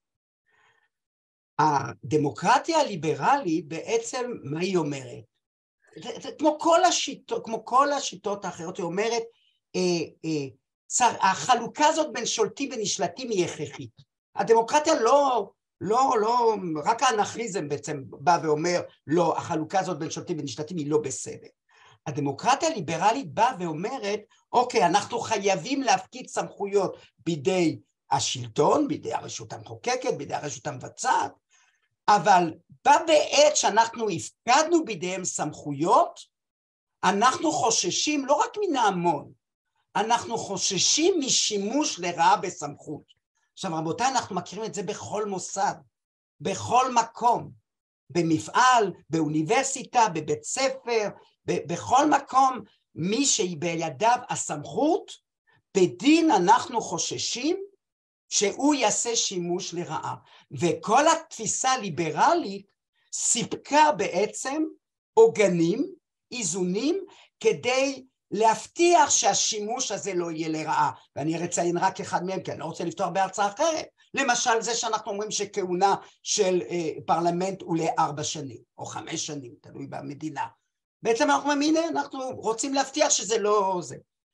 הדמוקרטיה הליברלית בעצם, מה היא אומרת? כמו כל השיטות, כמו כל השיטות האחרות, היא אומרת, החלוקה הזאת בין שולטים ונשלטים היא הכרחית. הדמוקרטיה לא, לא, לא, רק האנרכיזם בעצם בא ואומר, לא, החלוקה הזאת בין שולטים ונשלטים היא לא בסדר. הדמוקרטיה הליברלית באה ואומרת, אוקיי, אנחנו חייבים להפקיד סמכויות בידי השלטון, בידי הרשות המחוקקת, בידי הרשות המבצעת, אבל בעת שאנחנו הפקדנו בידיהם סמכויות, אנחנו חוששים לא רק מן ההמון, אנחנו חוששים משימוש לרעה בסמכות. עכשיו רבותיי, אנחנו מכירים את זה בכל מוסד, בכל מקום, במפעל, באוניברסיטה, בבית ספר, בכל מקום, מי שהיא בידיו הסמכות, בדין אנחנו חוששים שהוא יעשה שימוש לרעה. וכל התפיסה הליברלית סיפקה בעצם עוגנים, איזונים, כדי להבטיח שהשימוש הזה לא יהיה לרעה. ואני ארציין רק אחד מהם, כי אני לא רוצה לפתוח בהרצאה אחרת. למשל זה שאנחנו אומרים שכהונה של אה, פרלמנט הוא לארבע שנים, או חמש שנים, תלוי במדינה. בעצם אנחנו אומרים, הנה, אנחנו רוצים להבטיח שזה לא זה.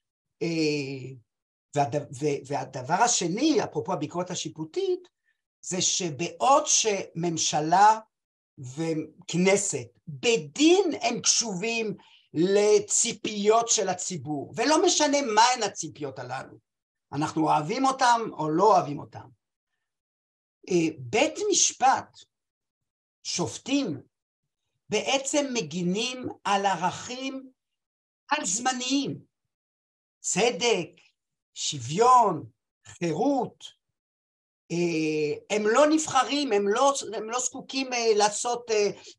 והדבר השני, אפרופו הביקורת השיפוטית, זה שבעוד שממשלה וכנסת, בדין הם קשובים לציפיות של הציבור, ולא משנה מהן הציפיות הללו, אנחנו אוהבים אותם או לא אוהבים אותם. בית משפט, שופטים, בעצם מגינים על ערכים על זמניים, צדק, שוויון, חירות, הם לא נבחרים, הם לא, הם לא זקוקים לעשות,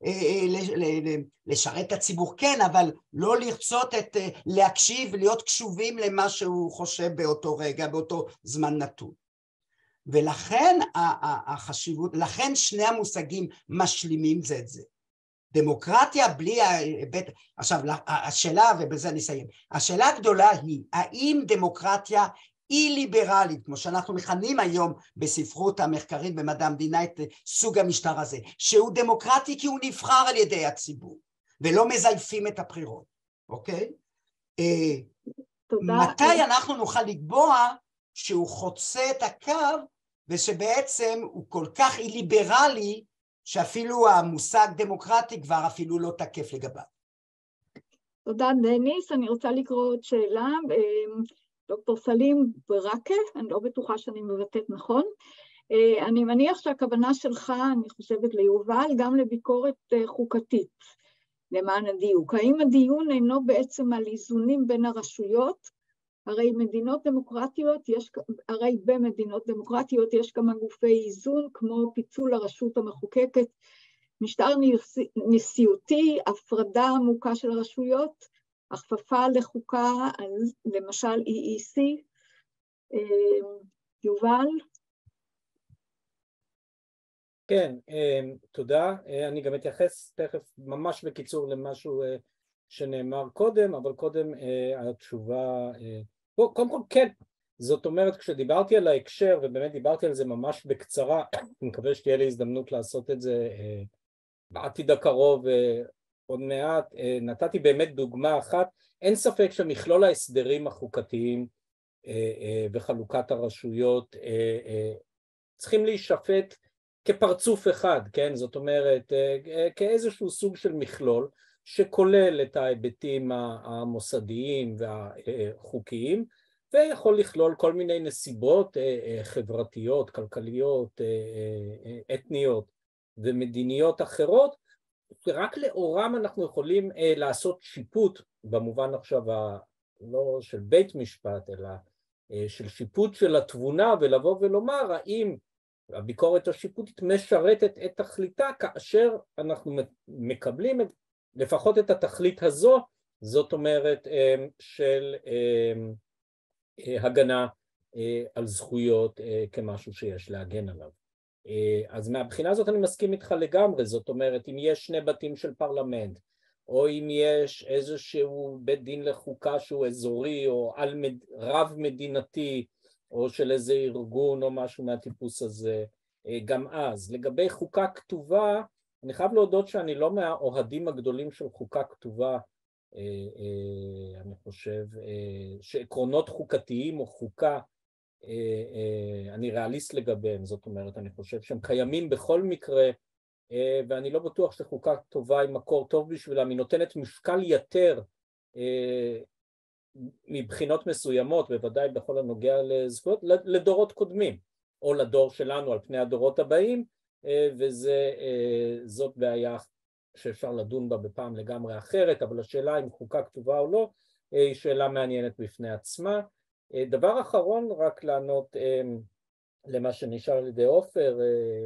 לשרת את הציבור, כן, אבל לא לרצות את, להקשיב, להיות קשובים למה שהוא חושב באותו רגע, באותו זמן נתון. ולכן החשיבות, לכן שני המושגים משלימים זה את זה. דמוקרטיה בלי ההיבט, עכשיו השאלה, ובזה אני אסיים, השאלה הגדולה היא, האם דמוקרטיה היא ליברלית, כמו שאנחנו מכנים היום בספרות המחקרית במדע המדינה את סוג המשטר הזה, שהוא דמוקרטי כי הוא נבחר על ידי הציבור, ולא מזייפים את הבחירות, אוקיי? תודה. מתי אנחנו נוכל לקבוע שהוא חוצה את הקו, ושבעצם הוא כל כך אי ליברלי, שאפילו המושג דמוקרטי כבר אפילו לא תקף לגביו. תודה דניס, אני רוצה לקרוא עוד שאלה, דוקטור סלים ברקה, אני לא בטוחה שאני מבטאת נכון, אני מניח שהכוונה שלך, אני חושבת ליובל, גם לביקורת חוקתית, למען הדיוק. האם הדיון אינו בעצם על איזונים בין הרשויות? הרי מדינות דמוקרטיות, יש, הרי במדינות דמוקרטיות יש כמה גופי איזון, כמו פיצול הרשות המחוקקת, משטר נשיאותי, הפרדה עמוקה של הרשויות, הכפפה לחוקה, למשל E E C. יובל? כן, תודה. אני גם אתייחס תכף ממש בקיצור למשהו שנאמר קודם, אבל קודם התשובה, קודם כל כן, זאת אומרת, כשדיברתי על ההקשר, ובאמת דיברתי על זה ממש בקצרה, אני מקווה שתהיה לי הזדמנות לעשות את זה בעתיד הקרוב עוד מעט, נתתי באמת דוגמה אחת, אין ספק שמכלול ההסדרים החוקתיים וחלוקת הרשויות צריכים להישפט כפרצוף אחד, כן? זאת אומרת, כאיזשהו סוג של מכלול, שכולל את ההיבטים המוסדיים והחוקיים, ויכול לכלול כל מיני נסיבות חברתיות, כלכליות, אתניות ומדיניות אחרות, ורק לאורם אנחנו יכולים לעשות שיפוט, במובן עכשיו לא של בית משפט, אלא של שיפוט של התבונה, ולבוא ולומר האם הביקורת השיפוטית משרתת את תכליתה, כאשר אנחנו מקבלים את, לפחות את התכלית הזו, זאת אומרת של הגנה על זכויות כמשהו שיש להגן עליו. אז מהבחינה הזאת אני מסכים איתך לגמרי, זאת אומרת אם יש שני בתים של פרלמנט, או אם יש איזשהו בית דין לחוקה שהוא אזורי או על מד... רב מדינתי, או של איזה ארגון או משהו מהטיפוס הזה, גם אז. לגבי חוקה כתובה, אני חייב להודות שאני לא מהאוהדים הגדולים של חוקה כתובה, אני חושב שעקרונות חוקתיים או חוקה, אני ריאליסט לגביהם, זאת אומרת, אני חושב שהם קיימים בכל מקרה, ואני לא בטוח שחוקה טובה היא מקור טוב בשבילם, היא נותנת משקל יתר מבחינות מסוימות, בוודאי בכל הנוגע לזכויות, לדורות קודמים, או לדור שלנו על פני הדורות הבאים, וזאת בעיה שאפשר לדון בה בפעם לגמרי אחרת, אבל השאלה אם חוקה כתובה או לא, היא שאלה מעניינת בפני עצמה. דבר אחרון, רק לענות למה שנשאל על ידי עופר,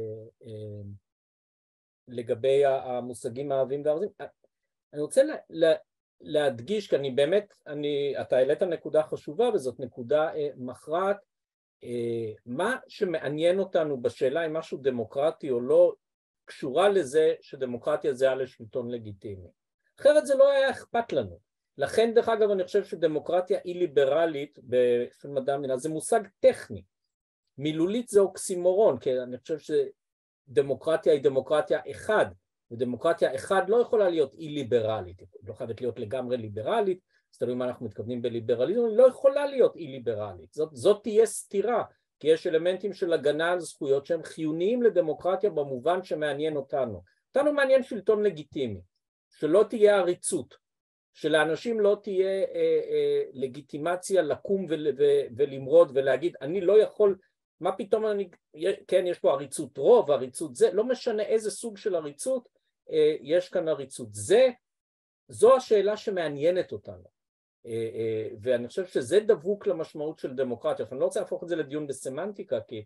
לגבי המושגים האהבים והארזים, אני רוצה לה, להדגיש, כי אני באמת, אני, אתה העלית נקודה חשובה, וזאת נקודה מכרעת, מה שמעניין אותנו בשאלה אם משהו דמוקרטי או לא, קשורה לזה שדמוקרטיה זה היה לשלטון לגיטימי. אחרת זה לא היה אכפת לנו. לכן דרך אגב אני חושב שדמוקרטיה היא ליברלית בשביל מדע המדינה, זה מושג טכני. מילולית זה אוקסימורון, כי אני חושב שדמוקרטיה היא דמוקרטיה אחד, ודמוקרטיה אחד לא יכולה להיות אי ליברלית, היא לא חייבת להיות לגמרי ליברלית, אז תלוי מה אנחנו מתכוונים בליברליזם, היא לא יכולה להיות אי ליברלית, זאת, זאת תהיה סתירה, כי יש אלמנטים של הגנה על זכויות שהם חיוניים לדמוקרטיה במובן שמעניין אותנו. אותנו מעניין שלטון לגיטימי, שלא תהיה עריצות, שלאנשים לא תהיה אה, אה, לגיטימציה לקום ול, ו, ולמרוד ולהגיד אני לא יכול, מה פתאום אני, כן יש פה עריצות רוב, עריצות זה, לא משנה איזה סוג של עריצות, אה, יש כאן עריצות זה, זו השאלה שמעניינת אותנו. ואני חושב שזה דבוק למשמעות של דמוקרטיה. אני לא רוצה להפוך את זה לדיון בסמנטיקה, כי,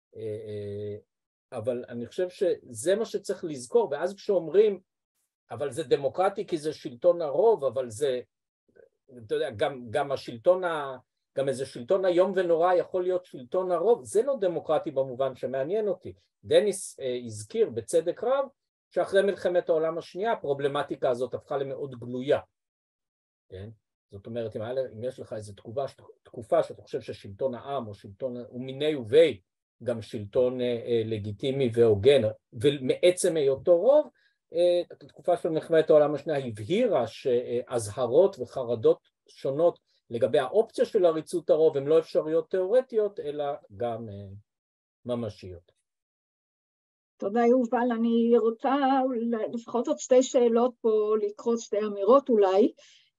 אבל אני חושב שזה מה שצריך לזכור, ואז כשאומרים, אבל זה דמוקרטי כי זה שלטון הרוב, אבל זה, אתה יודע, גם, גם השלטון, גם איזה שלטון היום ונורא יכול להיות שלטון הרוב, זה לא דמוקרטי במובן שמעניין אותי. דניס הזכיר בצדק רב, שאחרי מלחמת העולם השנייה, הפרובלמטיקה הזאת הפכה למאוד גלויה. כן? זאת אומרת, אם, היה, אם יש לך איזו תקופה, תקופה שאתה חושב ששלטון העם או שלטון, ומיני ובי, גם שלטון אה, לגיטימי והוגן, ומעצם היותו רוב, אה, התקופה של מלחמת העולם השנייה הבהירה שהזהרות וחרדות שונות לגבי האופציה של עריצות הרוב, הן לא אפשריות תיאורטיות, אלא גם אה, ממשיות. תודה יובל, אני רוצה לפחות עוד שתי שאלות פה, לקרוא שתי אמירות אולי.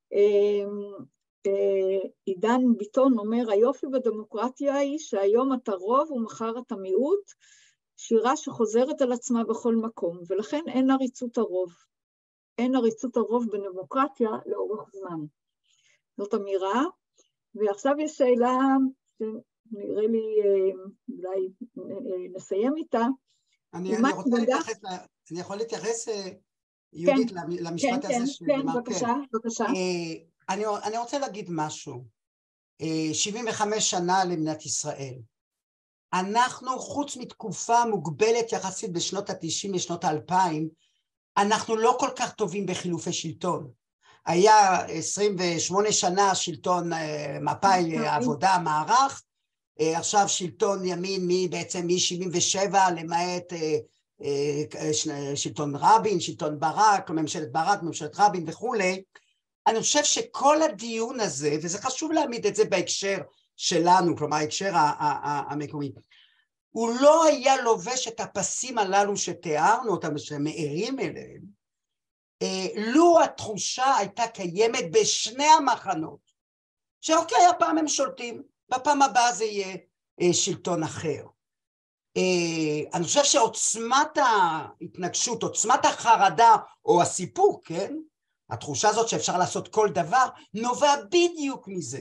עידן ביטון אומר, היופי בדמוקרטיה היא שהיום אתה רוב ומחר אתה מיעוט, שירה שחוזרת על עצמה בכל מקום, ולכן אין עריצות הרוב. אין עריצות הרוב בדמוקרטיה לאורך זמן. זאת אמירה, ועכשיו יש שאלה שנראה לי אולי נסיים איתה, אני, אני רוצה להתייחס, אני יכול להתייחס, יהודית, כן, למשפט כן, הזה כן, של... כן, בבקשה, בבקשה. אני, אני רוצה להגיד משהו. שבעים וחמש שנה למדינת ישראל. אנחנו, חוץ מתקופה מוגבלת יחסית בשנות ה-תשעים ושנות ה-אלפיים, אנחנו לא כל כך טובים בחילופי שלטון. היה עשרים ושמונה שנה שלטון מפא"י עבודה, מערך, עכשיו שלטון ימין בעצם מ-שבעים ושבע למעט שלטון רבין, שלטון ברק, ממשלת ברק, ממשלת רבין וכולי. אני חושב שכל הדיון הזה, וזה חשוב להעמיד את זה בהקשר שלנו, כלומר ההקשר המקומי, הוא לא היה לובש את הפסים הללו שתיארנו אותם, שמאירים אליהם, לו התחושה הייתה קיימת בשני המחנות, שאוקיי, הפעם הם שולטים, בפעם הבאה זה יהיה שלטון אחר. אני חושב שעוצמת ההתנגשות, עוצמת החרדה או הסיפוק, כן? התחושה הזאת שאפשר לעשות כל דבר, נובע בדיוק מזה,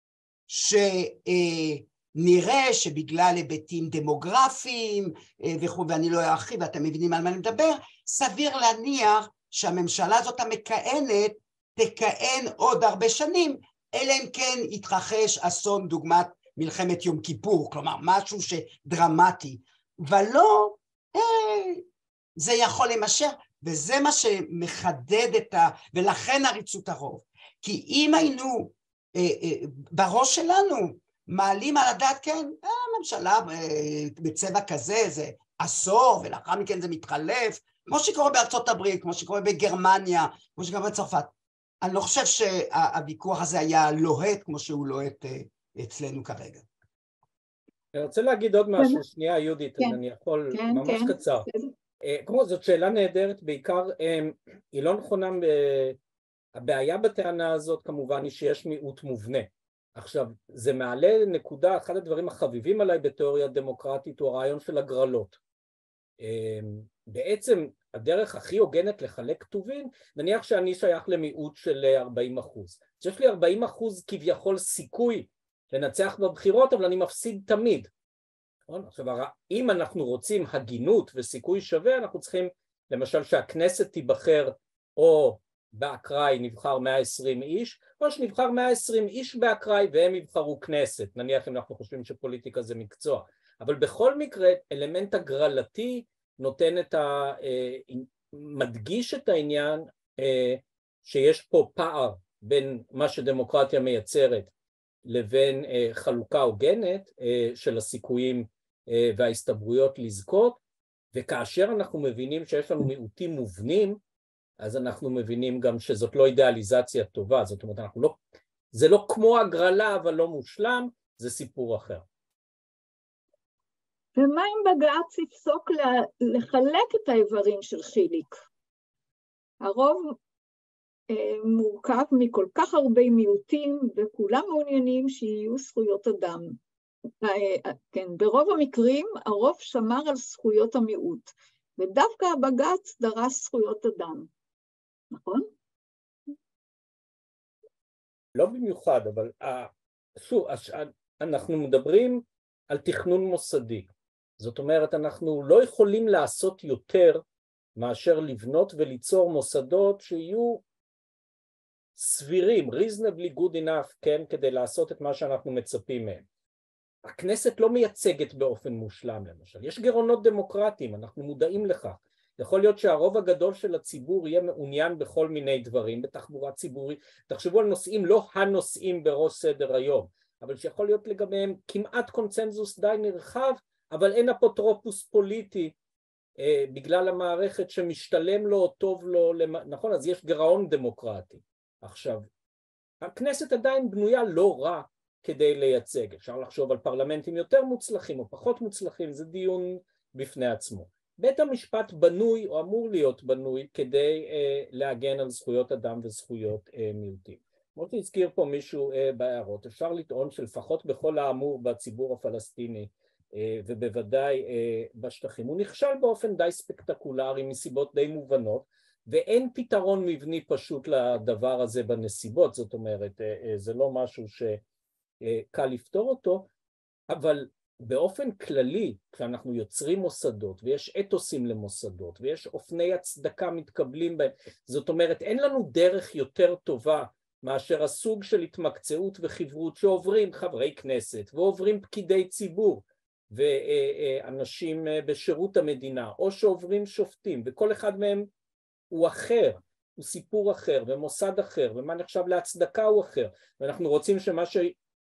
שנראה שבגלל היבטים דמוגרפיים וכו', ואני לא ארחיב, ואתם מבינים על מה אני מדבר, סביר להניח שהממשלה הזאת המכהנת תכהן עוד הרבה שנים, אלא אם כן יתרחש אסון דוגמת מלחמת יום כיפור, כלומר משהו שדרמטי, ולא, אה, זה יכול להימשך, וזה מה שמחדד את ה... ולכן עריצות הרוב. כי אם היינו אה, אה, בראש שלנו מעלים על הדעת, כן, אה, הממשלה אה, בצבע כזה, זה עשור, ולאחר מכן זה מתחלף, כמו שקורה בארצות הברית, כמו שקורה בגרמניה, כמו שקורה בצרפת. אני לא חושב שהוויכוח הזה היה לוהט כמו שהוא לוהט אה, אצלנו כרגע. אני רוצה להגיד עוד משהו, שנייה יהודית, אם אני יכול, ממש קצר. כמו זאת שאלה נהדרת, בעיקר היא לא נכונה, הבעיה בטענה הזאת כמובן היא שיש מיעוט מובנה. עכשיו, זה מעלה נקודה, אחד הדברים החביבים עליי בתיאוריה דמוקרטית הוא הרעיון של הגרלות. בעצם הדרך הכי הוגנת לחלק כתובים, נניח שאני שייך למיעוט של ארבעים אחוז. יש לי ארבעים אחוז כביכול סיכוי לנצח בבחירות, אבל אני מפסיד תמיד. עכשיו, אם אנחנו רוצים הגינות וסיכוי שווה, אנחנו צריכים למשל שהכנסת תיבחר או באקראי נבחר מאה ועשרים איש, או שנבחר מאה ועשרים איש באקראי והם יבחרו כנסת, נניח אם אנחנו חושבים שפוליטיקה זה מקצוע. אבל בכל מקרה, אלמנט הגרלתי נותן את ה... מדגיש את העניין שיש פה פער בין מה שדמוקרטיה מייצרת לבין חלוקה הוגנת של הסיכויים וההסתברויות לזכות, וכאשר אנחנו מבינים שיש לנו מיעוטים מובנים, אז אנחנו מבינים גם שזאת לא אידיאליזציה טובה, זאת אומרת, אנחנו לא, זה לא כמו הגרלה אבל לא מושלם, זה סיפור אחר. ומה אם בג"ץ יפסוק לחלק את האיברים של חיליק? הרוב אה, מורכב מכל כך הרבה מיעוטים, וכולם מעוניינים שיהיו זכויות אדם. אה, כן, ברוב המקרים הרוב שמר על זכויות המיעוט, ודווקא הבג"ץ דרש זכויות אדם. נכון? לא במיוחד, אבל שוב, אנחנו מדברים על תכנון מוסדי. זאת אומרת, אנחנו לא יכולים לעשות יותר מאשר לבנות וליצור מוסדות שיהיו סבירים, reasonably good enough, כן, כדי לעשות את מה שאנחנו מצפים מהם. הכנסת לא מייצגת באופן מושלם, למשל. יש גירעונות דמוקרטיים, אנחנו מודעים לכך. יכול להיות שהרוב הגדול של הציבור יהיה מעוניין בכל מיני דברים, בתחבורה ציבורית. תחשבו על נושאים, לא הנושאים בראש סדר היום, אבל שיכול להיות לגביהם כמעט קונצנזוס די נרחב, אבל אין אפוטרופוס פוליטי אה, בגלל המערכת שמשתלם לו או טוב לו, למ... נכון? אז יש גירעון דמוקרטי. עכשיו, הכנסת עדיין בנויה לא רע כדי לייצג. אפשר לחשוב על פרלמנטים יותר מוצלחים או פחות מוצלחים, זה דיון בפני עצמו. בית המשפט בנוי או אמור להיות בנוי כדי אה, להגן על זכויות אדם וזכויות אה, מיעוטים. כמו שהזכיר פה מישהו אה, בהערות, אפשר לטעון שלפחות בכל האמור בציבור הפלסטיני אה, ובוודאי אה, בשטחים, הוא נכשל באופן די ספקטקולרי מסיבות די מובנות, ואין פתרון מבני פשוט לדבר הזה בנסיבות, זאת אומרת, אה, אה, זה לא משהו שקל לפתור אותו, אבל באופן כללי, כשאנחנו יוצרים מוסדות, ויש אתוסים למוסדות, ויש אופני הצדקה מתקבלים בהם, זאת אומרת, אין לנו דרך יותר טובה מאשר הסוג של התמקצעות וחברות שעוברים חברי כנסת, ועוברים פקידי ציבור, ואנשים בשירות המדינה, או שעוברים שופטים, וכל אחד מהם הוא אחר, הוא סיפור אחר, ומוסד אחר, ומה נחשב להצדקה הוא אחר, ואנחנו רוצים שמה ש...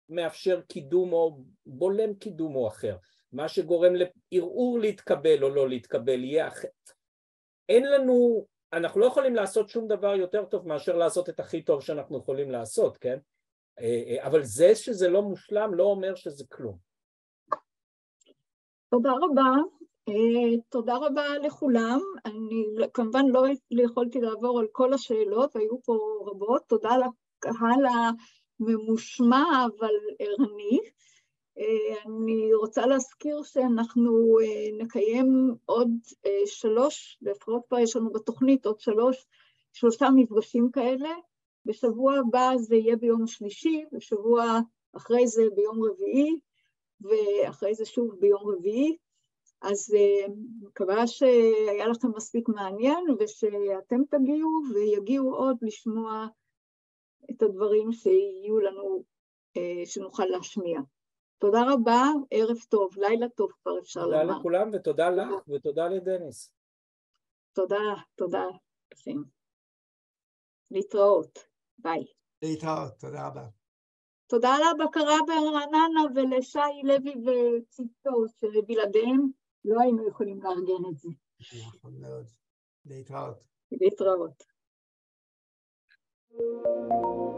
מאפשר קידום או בולם קידום או אחר, מה שגורם לערעור להתקבל או לא להתקבל יהיה אחר. אין לנו, אנחנו לא יכולים לעשות שום דבר יותר טוב מאשר לעשות את הכי טוב שאנחנו יכולים לעשות, כן? אבל זה שזה לא מושלם לא אומר שזה כלום. תודה רבה. תודה רבה לכולם. אני כמובן לא יכולתי לעבור על כל השאלות, היו פה רבות. תודה לקהל הממושמע אבל ערני. אני רוצה להזכיר שאנחנו נקיים עוד שלוש, לפחות פה יש לנו בתוכנית עוד שלוש, שלושה מפגשים כאלה. בשבוע הבא זה יהיה ביום שלישי, בשבוע אחרי זה ביום רביעי, ואחרי זה שוב ביום רביעי. אז מקווה שהיה לכם מספיק מעניין, ושאתם תגיעו ויגיעו עוד לשמוע את הדברים שיהיו לנו, שנוכל להשמיע. תודה רבה, ערב טוב, לילה טוב כבר אפשר לומר. תודה לכולם ותודה לך ותודה לדניס. תודה, תודה לכם. להתראות, ביי. להתראות, תודה רבה. תודה לבקרה ברעננה ולשי לוי וצוותו, שבלעדיהם לא היינו יכולים לארגן את זה. נכון מאוד. להתראות. להתראות.